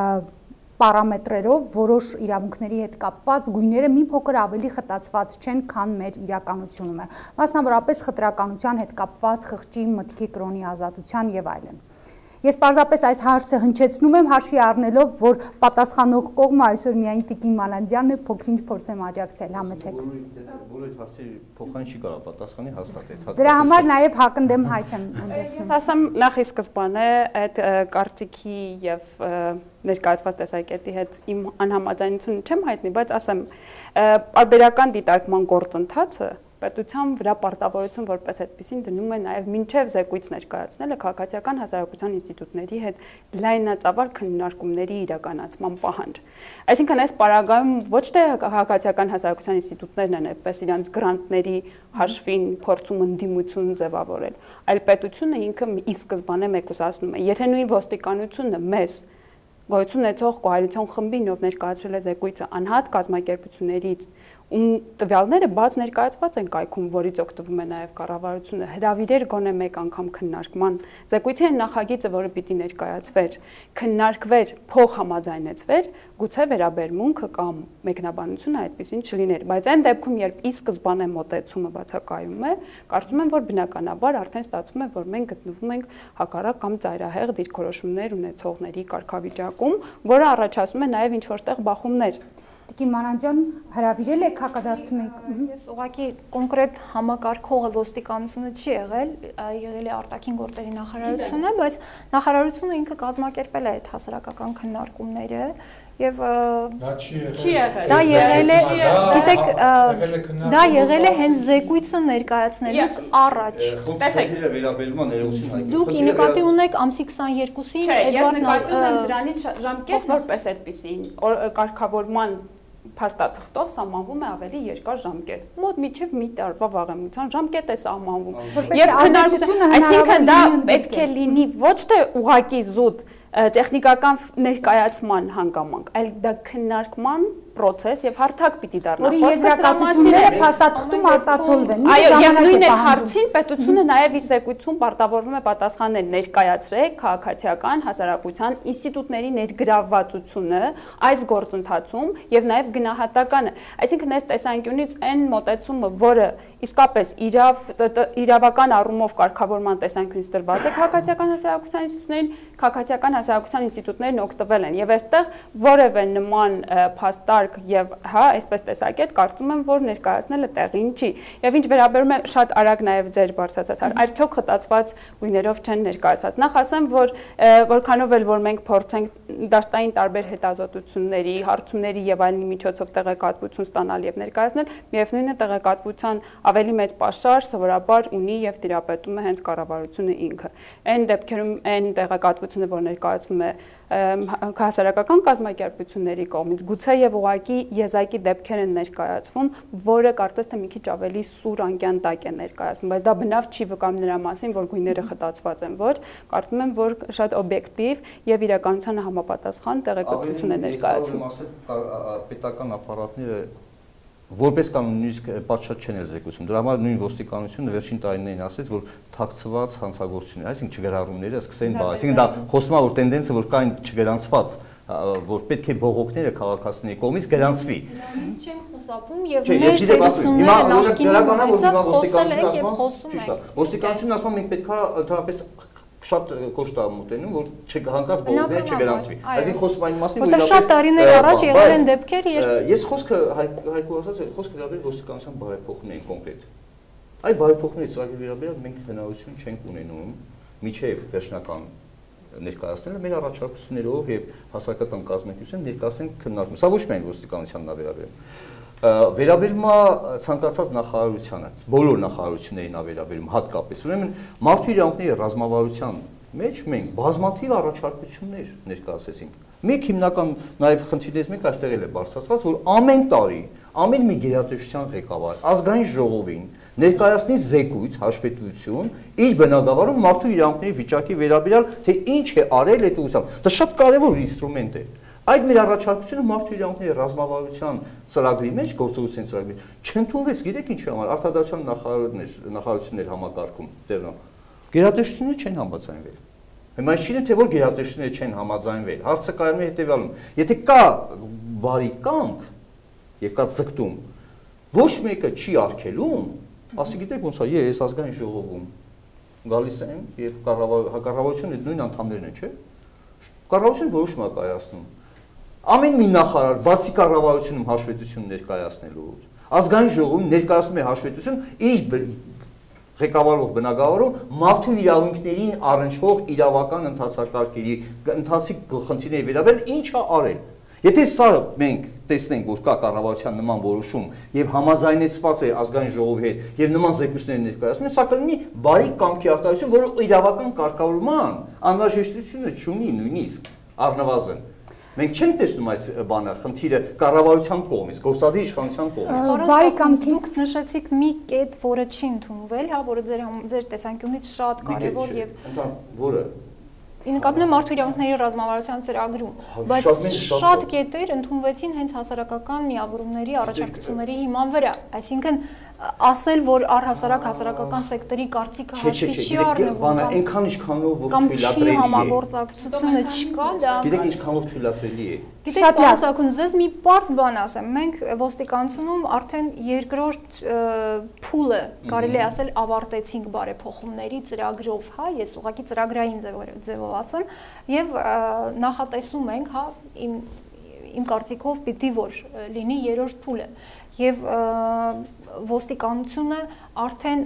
Speaker 1: պարամետրերով որոշ իրավունքների հետ կապված գույները մի փոքր ավելի խտացված չեն, քան մեր իրականությունում է։ Մասնավորապես խտրականության հետ կապված խղճի, մտքի, կրոնի ազատության եւ այլն։ Ես պարզապես այս հարցը հնչեցնում եմ հաշվի առնելով, որ պատասխանող կողմը այսօր միայն Տիկին Մանանդյանն է, փոքրինչ փորձեմ աջակցել, համեցեք։
Speaker 4: Բոլոր այդ հարցերի փոխան չի կարող պատասխանի հաստատ այդ։
Speaker 1: Դրա համար նաև հակընդդեմ հայց եմ հնչեցնում։
Speaker 5: Ես ասեմ նախ ի սկզբանե այդ կարծիքի եւ ներկայացված տեսակետի հետ իմ անհամաձայնությունը չեմ հայտնի, բայց ասեմ, պարբերական դիտարկման գործընթացը պետության վրա պարտավորություն որպես այդպեսին դնում է նաև մինչև զեկույց ներկայացնելը քաղաքացիական հասարակության ինստիտուտների հետ լայնածավալ քննարկումների իրականացման պահանջ։ Այսինքն այս պարագայում ոչ թե քաղաքացիական հասարակության ինստիտուտներն են այդպես իրանց գրանտների հաշվին փորձում ընդդիմություն ձևավորել, այլ պետությունը ինքը ի սկզբանե մեկուսացնում է։ Եթե նույն ոստիկանությունը մեզ գոյություն ունեցող կոալիցիոն խմբին, ով ներկայացրել է զեկույցը անհատ կազմակերպություններից ում տվյալները բաց ներկայացված են կայքում, որից օգտվում է նաև կառավարությունը, հրավիրեր գոնե մեկ անգամ քննարկման, ձգույթի են նախագիծը, որը պիտի ներկայացվեր, քննարկվեր, փող համաձայնեցվեր, գուցե վերաբերմունքը կամ մեկնաբանությունը այդպեսին չլիներ, բայց այն դեպքում, երբ ի սկզբանե մոտեցումը բացակայում է, կարծում եմ, որ բնականաբար արդեն ստացվում է, որ մենք գտնվում ենք հակառակ կամ ծայրահեղ դիրքորոշումներ ունեցողների կարգավիճակում, որը առաջացնում է նաև ինչ-որտեղ բախումներ։
Speaker 1: Տիկին Մանանդյան, հրավիրել եք, հակադարձում եք։
Speaker 6: Ես ուղղակի կոնկրետ համակարգողը ոստիկանությունը չի եղել, եղել է արտաքին գործերի նախարարությունը, բայց նախարարությունը ինքը կազմակերպել է այդ հասարակական քննարկումները եւ դա եղել է, գիտեք, դա եղել է հենց զեկույցը ներկայացնելուց առաջ։
Speaker 4: Տեսեք, վերաբերում է ներողություն։
Speaker 6: Դուք նկատի ունեք ամսի քսաներկուսին
Speaker 5: Էդվարդ նկատում եմ դրանից ժամկետ որպես այդպեսին կարգավորման փաստաթղթով սահմանվում է ավելի երկար ժամկետ։ Մոտ միջև մի տարվա վաղեմության ժամկետ է սահմանվում։ Եվ քննարկությունը, այսինքն դա պետք է լինի ոչ թե ուղղակի զուտ տեխնիկական ներկայացման հանգամանք, այլ դա քննարկման process եւ հարթակ պիտի դառնա։
Speaker 1: Որի եզրակացությունները փաստաթղթում արտացոլվեն։
Speaker 5: Այո, եւ նույն այդ հարցին պետությունը նաեւ իր զեկույցում պարտավորվում է պատասխանել ներկայացրել քաղաքացիական հասարակության ինստիտուտների ներգրավվածությունը այս գործընթացում եւ նաեւ գնահատականը։ Այսինքն այս տեսանկյունից այն մոտեցումը, որը իսկապես իրավ իրավական առումով կարգավորման տեսանկյունից տրված է քաղաքացիական հասարակության ինստիտուտներին, քաղաքացիական հասարակության ինստիտուտներն օգտվել են եւ այստեղ որևէ նման փաստարկ եւ հա այսպես տեսակետ կարծում եմ որ ներկայացնելը տեղին չի եւ ինչ վերաբերում է շատ արագ նաեւ ձեր բարձրացած արդյոք խտացված գույներով չեն ներկայացված նախ ասեմ որ որքանով էլ որ մենք փորձենք դաշտային տարբեր հետազոտությունների հարցումների եւ այլնի միջոցով տեղեկատվություն ստանալ եւ ներկայացնել միևնույնն է տեղեկատվության ավելի մեծ պաշար սովորաբար ունի եւ տիրապետում է հենց կառավարությունը ինքը այն դեպքերում այն տեղեկատվությունը որ ներկայացվում է հասարակական կազմակերպությունների կողմից գուցե եւ ուղակի եզակի դեպքեր են ներկայացվում, որը կարծես թե մի քիչ ավելի սուր անկյան տակ է ներկայացվում, բայց դա բնավ չի վկայում նրա մասին, որ գույները խտացված են, որ կարծում եմ, որ շատ օբյեկտիվ եւ իրականությանը համապատասխան տեղեկատվություն է ներկայացվում։
Speaker 4: Պետական ապարատները որպես կամ նույնիսկ պատշաճ չեն զեկուցում։ Դրա համար նույն ոստիկանությունը վերջին տարիներին ասեց, որ թաքցված հանցագործություններ, այսինքն չգրանցումները սկսեն բա, այսինքն դա խոսում է որ տենդենսը որ կային չգրանցված, որ պետք է բողոքները քաղաքացիների կողմից գրանցվի։
Speaker 6: Դրանից չենք խոսապում եւ մեր դերությունները նախկինում խոսել ենք եւ խոսում ենք։
Speaker 4: Ոստիկանությունն ասում է մենք պետքա ընդհանրապես շատ կոշտ ամուտենում որ չհանկած բողոքները չգրանցվի։ Այսինքն խոսում այն մասին որ
Speaker 6: շատ տարիներ առաջ եղել են դեպքեր երբ
Speaker 4: ես խոսքը Հայկու ասած խոսքը դարձել ոստիկանության բարեփոխումն են կոնկրետ։ Այդ բարեփոխումների ծրագրի վերաբերյալ մենք հնարավորություն չենք ունենում միջև վերջնական ներկայացնելը մեր առաջարկություններով եւ հասարակական կազմակերպություն ներկայացնենք քննարկում։ Սա ոչ միայն ոստիկանությանն է վերաբերում։ Վերաբերում է ցանկացած նախարարությանը, բոլոր նախարարություններին է վերաբերում հատկապես։ Ուրեմն մարդու իրավունքների ռազմավարության մեջ մենք բազմաթիվ առաջարկություններ ներկայացրեցինք։ Մեկ հիմնական նաև խնդիրներից մեկը այստեղ էլ է բարձրացված, որ ամեն տարի ամեն մի գերատեսչության ղեկավար ազգային ժողովին ներկայացնի զեկույց, հաշվետվություն իր բնագավառում մարդու իրավունքների վիճակի վերաբերյալ, թե ինչ է արել այդ ուղղությամբ։ Դա շատ կարևոր ինստրումենտ է։ Այդ մեր առաջարկությունը մարդու իրավունքների ռազմավարության ծրագրի մեջ, գործողության ծրագրի չընդունվեց, գիտեք ինչի համար, արտադրության նախարարներ, նախարարություններ համակարգում դերնա։ Գերատեսչությունները չեն համաձայնվել։ Հիմա չի թե որ գերատեսչությունները չեն համաձայնվել։ Հարցը կայանում է հետեւյալում։ Եթե կա բարի կամք եւ կա ձգտում, ոչ մեկը չի արգելում, ասի գիտեք ոնց է, ես ազգային ժողովում գալիս եմ եւ կառավարությունը նույն անդամներն են, չէ՞։ Կառավարությունը որոշում է կայացնում։ Ամեն մի նախարար բացի կառավարությունում հաշվետվություն ներկայացնելուց, ազգային ժողովում ներկայացնում է հաշվետվություն իր ղեկավարող բնագավառում մարդու իրավունքներին առնչվող իրավական ընթացակարգերի ընթացիկ խնդիրների վերաբերյալ ինչ է արել։ Եթե սա մենք տեսնենք, որ կա կառավարության նման որոշում եւ համաձայնեցված է ազգային ժողովի հետ եւ նման զեկույցներ ներկայացնում, սա կլինի բարի կամքի արտահայտություն, որը իրավական կարգավորման անհրաժեշտությունը չունի նույնիսկ առնվազն։ Մենք չենք տեսնում այս բանը, խնդիրը կառավարության կողմից, գործադիր իշխանության կողմից։
Speaker 6: Բարի կամքի դուք նշեցիք մի կետ, որը չի ընդունվել, հա, որը ձեր ձեր տեսանկյունից շատ կարևոր եւ
Speaker 4: որը
Speaker 6: Նկատում եմ մարդու իրավունքների ռազմավարության ծրագրում, բայց շատ կետեր ընդունվեցին հենց հասարակական միավորումների առաջարկությունների հիման վրա, այսինքն ասել, որ առհասարակ հասարակական սեկտորի կարծիքը հաշվի չի առնվում
Speaker 4: այնքան ինչքանով
Speaker 6: կամ չի համագործակցությունը չկա, դա
Speaker 4: գիտեք ինչքանով թույլատրելի է։
Speaker 6: Գիտեք, պարոն Սաքուն, ձեզ մի պարզ բան ասեմ, մենք ոստիկանությունում արդեն երկրորդ փուլը, կարելի է ասել, ավարտեցինք բարեփոխումների ծրագրով, հա, ես ուղղակի ծրագրային ձևով ասեմ, եւ նախատեսում ենք, հա, իմ իմ կարծիքով պիտի որ լինի երրորդ փուլը եւ ոստիկանությունը արդեն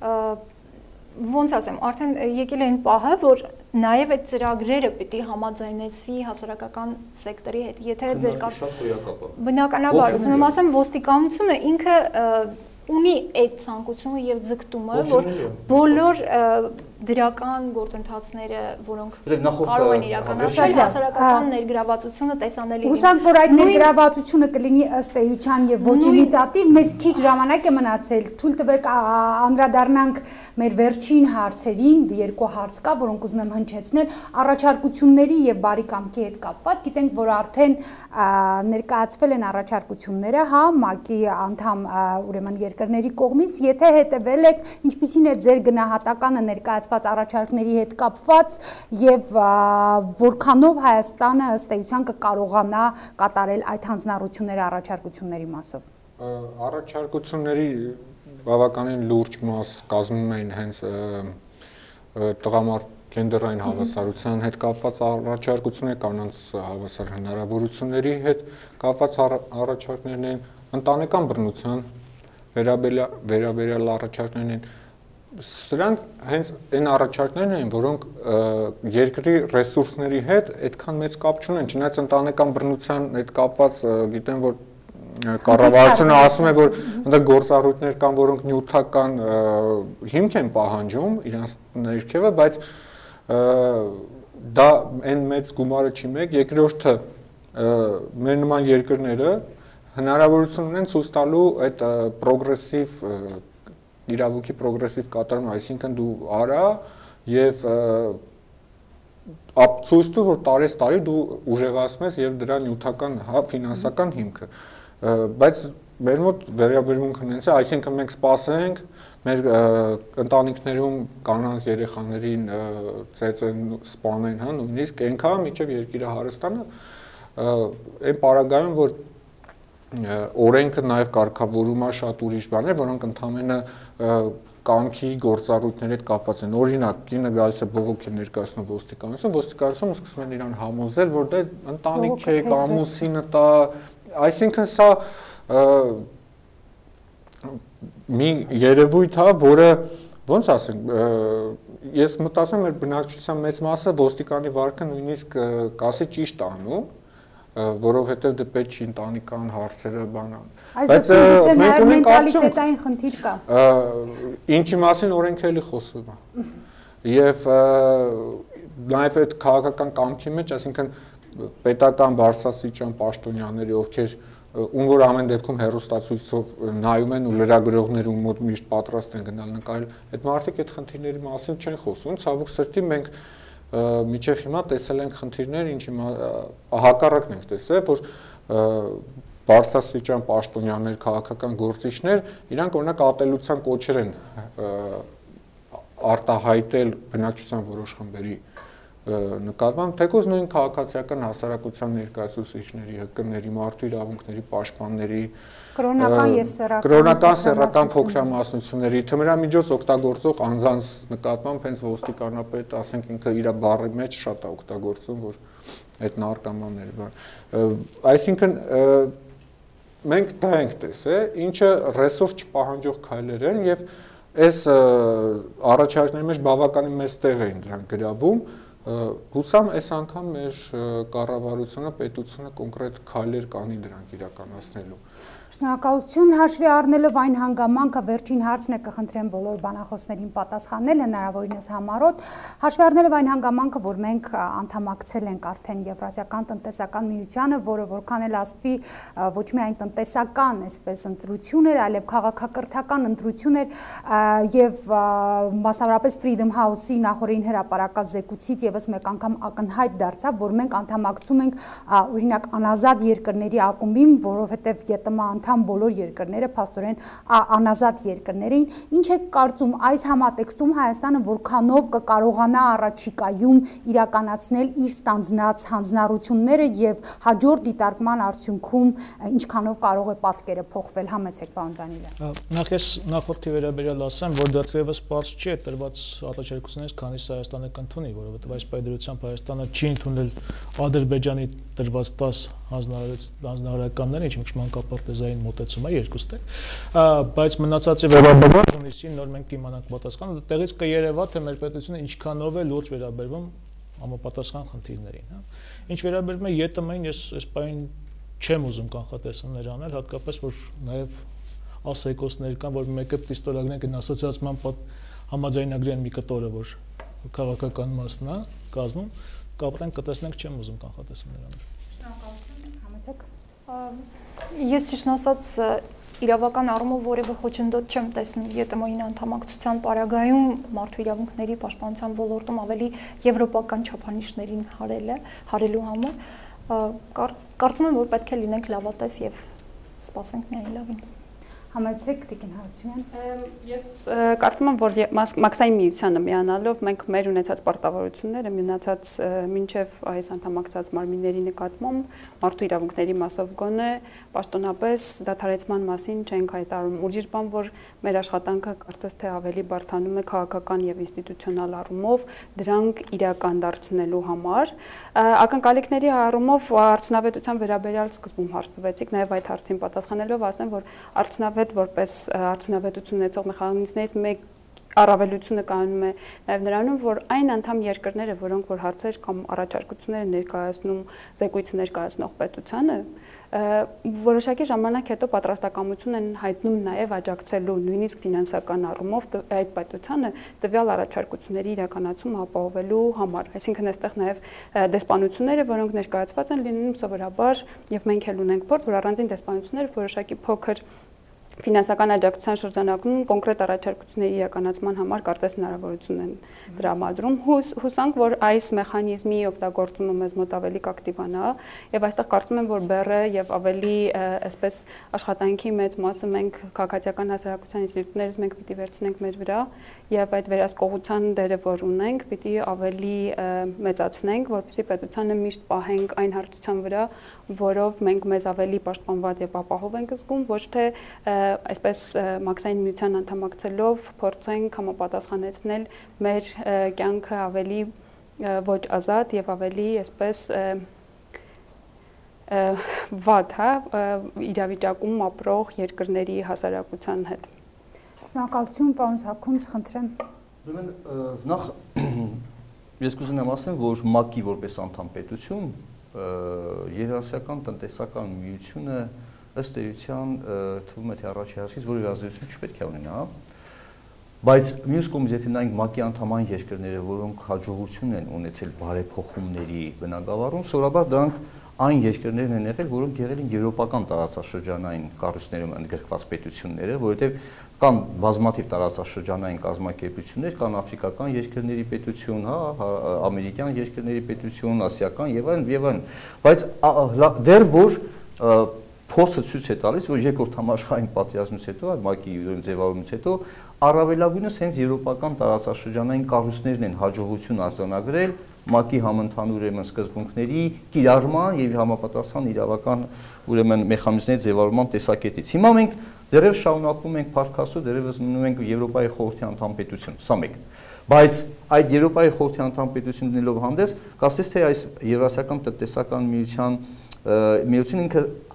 Speaker 6: ոնց ասեմ, արդեն եկել է այն պահը, որ նաև այդ ծրագրերը պիտի համաձայնեցվի հասարակական սեկտորի հետ, եթե ձեր կար բնականաբար, ուզում եմ ասեմ, ոստիկանությունը ինքը ունի այդ ցանկությունը եւ ձգտումը, որ բոլոր դրական գործընթացները, որոնք կարող են իրականացնել, հասարակական ներգրավվածությունը տեսանելի լինի։
Speaker 1: Հուսանք, որ այդ ներգրավվածությունը կլինի ըստ էության եւ ոչ իմիտատիվ, մեզ քիչ ժամանակ է մնացել, թույլ տվեք անդրադառնանք մեր վերջին հարցերին, երկու հարց կա, որոնք ուզում եմ հնչեցնել, առաջարկությունների եւ բարի կամքի հետ կապված, գիտենք, որ արդեն ներկայացվել են առաջարկությունները, հա, ՄԱԿ-ի անդամ ուրեմն երկրների կողմից, եթե հետևել եք, ինչպիսին է ձեր գնահատականը ներկայացված առաջարկների հետ կապված եւ որքանով Հայաստանը ըստ էության կկարողանա կատարել այդ հանձնառությունները առաջարկությունների մասով։
Speaker 2: Առաջարկությունների բավականին լուրջ մաս կազմում էին հենց տղամարդ գենդերային հավասարության հետ կապված առաջարկություններ, կանանց հավասար հնարավորությունների հետ կապված առաջարկներն են, ընտանեկան բռնության վերաբերյալ առաջարկներն են, սրանք հենց այն առաջարկներն են, որոնք երկրի ռեսուրսների հետ այդքան մեծ կապ չունեն, չնայած ընտանեկան բռնության հետ կապված գիտեմ, որ կառավարությունը ասում է, որ այնտեղ գործառույթներ կան, որոնք նյութական հիմք են պահանջում իրանց ներքևը, բայց դա այն մեծ գումարը չի մեկ, երկրորդը մեր նման երկրները հնարավորություն ունեն ցույց տալու այդ պրոգրեսիվ իրավունքի պրոգրեսիվ կատարում, այսինքն դու արա եւ ցույց տու, որ տարես տարի դու ուժեղացնես եւ դրա նյութական, հա, ֆինանսական հիմքը, բայց մեր մոտ վերաբերմունքն հենց է, այսինքն մենք սպասենք մեր ընտանիքներում կանանց երեխաներին ծեծեն, սպանեն, հա, նույնիսկ այնքան մինչեւ երկիրը հարստանա, այն պարագայում, որ օրենքը նաև կարգավորում է շատ ուրիշ բաներ, որոնք ընդհանրապես կամքի գործառույթների հետ կապված են։ Օրինակ, կինը գալիս է բողոք է ներկայացնում ոստիկանություն, ոստիկանությունը սկսում են իրան համոզել, որ դա ընտանիք է, ամուսինը տա, այսինքն սա մի երևույթ է, որը ոնց ասենք, ես մտածում եմ, որ բնակչության մեծ մասը ոստիկանի վարքը նույնիսկ կասի ճիշտ անում, որովհետև դե պետք չի ընտանեկան հարցերը բանան։
Speaker 1: Բայց մենք ունենք մենտալիտետային խնդիր կա։
Speaker 2: Ինչի մասին օրենքը էլի խոսում է։ Եվ նաև այդ քաղաքական կամքի մեջ, այսինքն պետական բարձրաստիճան պաշտոնյաների, ովքեր ում որ ամեն դեպքում հերոստացույցով նայում են ու լրագրողները ում մոտ միշտ պատրաստ են գնալ նկարել, այդ մարդիկ այդ խնդիրների մասին չեն խոսում, ցավոք սրտի մենք միջև հիմա տեսել ենք խնդիրներ, ինչի հակառակն ենք տեսել, որ բարձրաստիճան պաշտոնյաներ, քաղաքական գործիչներ, իրանք օրինակ ատելության կոչեր են արտահայտել բնակչության որոշ խմբերի նկատմամբ, թեկուզ նույն քաղաքացիական հասարակության ներկայացուցիչների, ՀԿ-ների, մարդու իրավունքների պաշտպանների,
Speaker 1: կրոնական եւ սեռական
Speaker 2: կրոնական սեռական փոքրամասնությունների, թմրամիջոց օգտագործող անձանց նկատմամբ հենց ոստիկանապետ, ասենք ինքը իր բառի մեջ շատ է օգտագործում, որ այդ նարկոմանների բան։ Այսինքն մենք դա ենք տեսել, ինչը ռեսուրս չպահանջող քայլեր են եւ այս առաջարկների մեջ բավականին մեծ տեղ էին դրանք գրավում։ Հուսամ այս անգամ մեր կառավարությունը, պետությունը կոնկրետ քայլեր կանի դրանք իրականացնելու։
Speaker 1: Շնորհակալություն հաշվի առնելով այն հանգամանքը վերջին հարցն է կխնդրեմ բոլոր բանախոսներին պատասխանել հնարավորինս համառոտ հաշվի առնելով այն հանգամանքը որ մենք անդամակցել ենք արդեն Եվրասիական տնտեսական միությանը որը որքան էլ ասվի ոչ միայն տնտեսական այսպես ընտրություն էր այլև քաղաքակրթական ընտրություն էր եւ մասնավորապես Freedom House-ի նախորդին հրապարակած զեկույցից եւս մեկ անգամ ակնհայտ դարձավ որ մենք անդամակցում ենք օրինակ անազատ երկրների ակումբին որովհետեւ ԵՏՄ անդամ բոլոր երկրները փաստորեն անազատ երկրներ էին ինչ է կարծում այս համատեքստում Հայաստանը որքանով կկարողանա առաջիկայում իրականացնել իր ստանձնած հանձնառությունները եւ հաջորդ դիտարկման արդյունքում ինչքանով կարող է պատկերը փոխվել համեցեք պարոն Դանիելյան
Speaker 3: նախ ես նախորդի վերաբերյալ ասեմ որ դեռևս պարզ չի տրված առաջարկություններից քանիսը Հայաստանը կընդունի որովհետեւ այս պայմանությամբ Հայաստանը չի ընդունել Ադրբեջանի տրված դաս հանձնարարականները ինչ մանկապարտեզային մոտեցում է երկուստը բայց մնացածի վերաբերյալ հունիսին նոր մենք կիմանանք պատասխանը դեռից կերևա թե մեր պետությունը ինչքանով է լուրջ վերաբերվում համապատասխան խնդիրներին հա ինչ վերաբերում է ԵՏՄ-ին ես այս բանին չեմ ուզում կանխատեսումներ անել հատկապես որ նաև ասեկոսներ կան որ մեկը պիստոլագնենք այն ասոցիացիան համաձայնագրի են մի կտորը որ քաղաքական մասն է կազմում կապրենք կտեսնենք չեմ ուզում կանխատեսումներ անել
Speaker 1: շնորհակալություն համեցեք
Speaker 6: Ես ճիշտ ասած իրավական առումով որևէ խոչընդոտ չեմ տեսնում ԵՏՄ-ին անդամակցության պարագայում մարդու իրավունքների պաշտպանության ոլորտում ավելի եվրոպական չափանիշներին հարելը, հարելու համար կարծում եմ որ պետք է լինենք լավատես եւ սպասենք միայն լավին
Speaker 1: Համեցեք Տիկին Հարությունյան
Speaker 5: Ես կարծում եմ որ մաքսային միությանը միանալով մենք մեր ունեցած պարտավորությունները մնացած մինչև այս անդամակցած մարմինների նկատմամբ մարդու իրավունքների մասով գոնե պաշտոնապես դադարեցման մասին չենք հայտարարում ուրիշ բան որ մեր աշխատանքը կարծես թե ավելի բարդանում է քաղաքական եւ ինստիտուցիոնալ առումով դրանք իրական դարձնելու համար ակնկալիքների առումով արդյունավետության վերաբերյալ սկզբում հարց տվեցիք նաեւ այդ հարցին պատասխանելով ասեմ որ արդյունավետ որպես արդյունավետություն ունեցող մեխանիզմներից մեկ առավելությունը կայանում է նաև նրանում, որ այն անդամ երկրները, որոնք որ հարցեր կամ առաջարկություններ ներկայացնում զեկույցը ներկայացնող պետությանը, որոշակի ժամանակ հետո պատրաստակամություն են հայտնում նաև աջակցելու նույնիսկ ֆինանսական առումով այդ պետությանը տվյալ առաջարկությունների իրականացումը ապահովելու համար, այսինքն այստեղ նաև դեսպանությունները, որոնք ներկայացված են լինում սովորաբար եւ մենք էլ ունենք փորձ, որ առանձին դեսպանությունները որոշակի փոքր ֆինանսական աջակցության շրջանակում կոնկրետ առաջարկությունների իրականացման համար կարծես հնարավորություն են տրամադրում հուսանք որ այս մեխանիզմի օգտագործումը մեզ մոտ ավելի կակտիվանա եւ այստեղ կարծում եմ որ բեռը եւ ավելի այսպես աշխատանքի մեծ մասը մենք քաղաքացիական հասարակության ինստիտուտներից մենք պիտի վերցնենք մեր վրա եւ այդ վերահսկողության դերը որ ունենք պիտի ավելի մեծացնենք որպեսզի պետությանը միշտ պահենք այն հարթության վրա որով մենք մեզ ավելի պաշտպանված եւ ապահով ենք զգում ոչ թե այսպես մաքսային միության անդամակցելով փորձենք համապատասխանեցնել մեր կյանքը ավելի ոչ ազատ եւ ավելի այսպես վատ հա իրավիճակում ապրող երկրների հասարակության հետ
Speaker 1: Շնորհակալություն պարոն Զաքունց խնդրեմ
Speaker 4: Ուրեմն նախ ես կուզենամ ասեմ որ ՄԱԿ-ի որպես անդամ պետություն Եվրասիական տնտեսական միությունը ըստ էության թվում է թե առաջի հաշվից որևէ ազդեցություն չպետք է ունենա, բայց մյուս կողմից եթե նայենք ՄԱԿ-ի անդամային երկրները, որոնք հաջողություն են ունեցել բարեփոխումների բնագավառում, սովորաբար դրանք այն երկրներն են եղել, որոնք եղել են եվրոպական տարածաշրջանային կառույցներում ընդգրկված պետությունները, որովհետև կան բազմաթիվ տարածաշրջանային կազմակերպություններ, կան աֆրիկական երկրների պետություն, հա, ամերիկյան երկրների պետություն, ասիական եւ այլն եւ այլն, բայց դեռ որ փորձը ցույց է տալիս, որ երկրորդ համաշխարհային պատերազմից հետո, ՄԱԿ-ի ձևավորումից հետո առավելագույնս հենց եվրոպական տարածաշրջանային կառույցներն են հաջողություն արձանագրել ՄԱԿ-ի համընդհանուր ուրեմն սկզբունքների կիրառման եւ համապատասխան իրավական ուրեմն մեխանիզմների ձևավորման տեսակետից։ Հիմա մենք դեռևս շարունակում ենք փառքասու, դեռևս մնում ենք Եվրոպայի խորհրդի անդամ պետություն, սա մեկ։ Բայց այդ Եվրոպայի խորհրդի անդամ պետություն լինելով հանդերձ, կասես թե այս Եվրասիական տնտեսական միության միությունը ինքը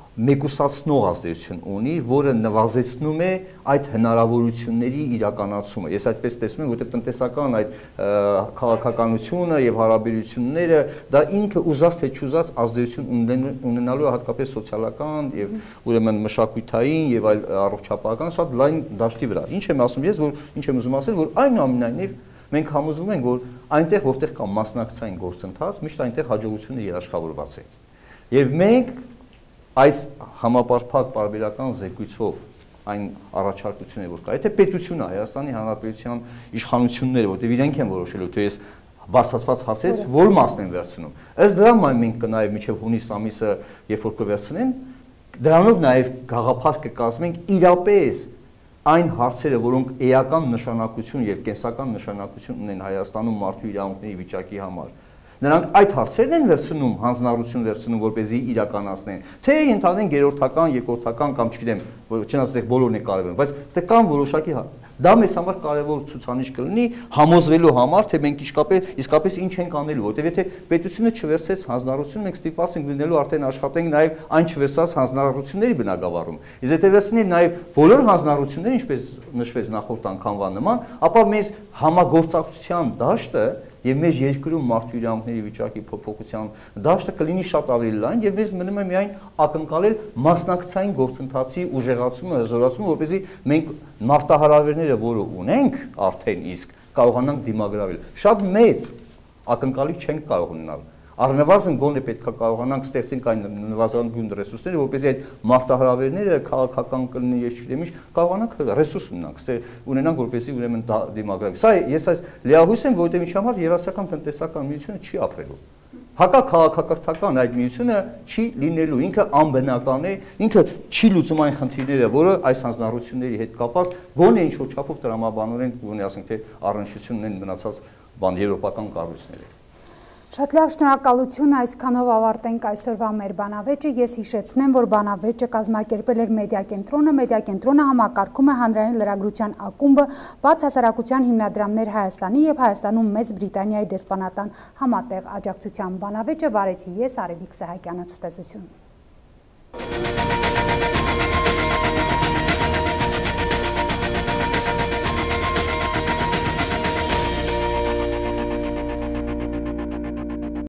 Speaker 4: մեկուսացնող ազդեցություն ունի, որը նվազեցնում է այդ հնարավորությունների իրականացումը։ Ես այդպես տեսնում եմ, որտեղ տնտեսական այդ քաղաքականությունը եւ հարաբերությունները դա ինքը ուզած թե չուզած ազդեցություն ունենալու է հատկապես սոցիալական եւ ուրեմն մշակութային եւ այլ առողջապահական շատ լայն դաշտի վրա։ Ինչ եմ ասում ես, որ ինչ եմ ուզում ասել, որ այնուամենայնիվ մենք համոզվում ենք, որ այնտեղ որտեղ կա մասնակցային գործընթաց, միշտ այնտեղ հաջողությունը երաշխավորված է։ Եվ մենք այս համապարփակ պարբերական զեկույցով այն առաջարկությունը, որ կա, եթե պետությունը Հայաստանի Հանրապետության իշխանությունները, որտեղ իրենք են որոշելու, թե ես բարձրացված հարցերից որ մասն են վերցնում։ Ըստ դրա մենք կնայև մինչև հունիս ամիսը, երբ որ կվերցնեն, դրանով նաև գաղափար կկազմենք իրապես այն հարցերը, որոնք էական նշանակություն եւ կենսական նշանակություն ունեն Հայաստանում մարդու իրավունքների վիճակի համար, նրանք այդ հարցերն են վերցնում, հանձնառություն վերցնում, որպեսզի իրականացնեն, թե ընդհանրեն երրորդական, երկրորդական կամ չգիտեմ, չնայած այդտեղ բոլորն է կարևոր, բայց դե կան որոշակի դա մեզ համար կարևոր ցուցանիշ կլինի համոզվելու համար, թե մենք իսկապես իսկապես ինչ ենք անելու, որտեղ եթե պետությունը չվերցեց հանձնառություն, մենք ստիպված ենք լինելու արդեն աշխատենք նաև այն չվերցած հանձնառությունների բնագավառում։ Իսկ եթե վերցնի նաև բոլոր հանձնառությունները, ինչպես նշվեց նախորդ անգամվա նման, ապա մեր համագործակցության դաշտը եւ մեր երկրում մարդու իրավունքների վիճակի փոփոխության դաշտը կլինի շատ ավելի լայն եւ մեզ մնում է միայն ակնկալել մասնակցային գործընթացի ուժեղացումը, հզորացումը, որպեսզի մենք մարտահրավերները, որը ունենք արդեն իսկ կարողանանք դիմագրավել։ Շատ մեծ ակնկալիք չենք կարող ունենալ։ Առնվազն գոնե պետքա կարողանանք ստեղծենք այն նվազագույն ռեսուրսները, որպեսզի այդ մարտահրավերները քաղաքական կլինի, ես չգիտեմ ինչ, կարողանանք ռեսուրս ունենանք, ունենանք, որպեսզի ուրեմն դիմագրավենք։ Սա ես այս լիահույս եմ, որովհետև ինչ համար Երասական տնտեսական միությունը չի ապրելու։ Հակաքաղաքակրթական այդ միությունը չի լինելու, ինքը անբնական է, ինքը չի լուծում այն խնդիրները, որը այս հանձնառությունների հետ կապված գոնե ինչ որ չափով տրամաբանորեն գոնե ասենք թե առնչություն ունեն մնացած բան եվրոպական կառույցների։
Speaker 1: Շատ լավ, շնորհակալություն, այսքանով ավարտենք այսօրվա մեր բանավեճը։ Ես հիշեցնեմ, որ բանավեճը կազմակերպել էր Մեդիա կենտրոնը, Մեդիա կենտրոնը համակարգում է հանրային լրագրության ակումբը, բաց հասարակության հիմնադրամներ Հայաստանի եւ Հայաստանում Մեծ Բրիտանիայի դեսպանատան համատեղ աջակցությամբ։ Բանավեճը վարեցի ես, Արևիկ Սահակյանը, ցտեսություն։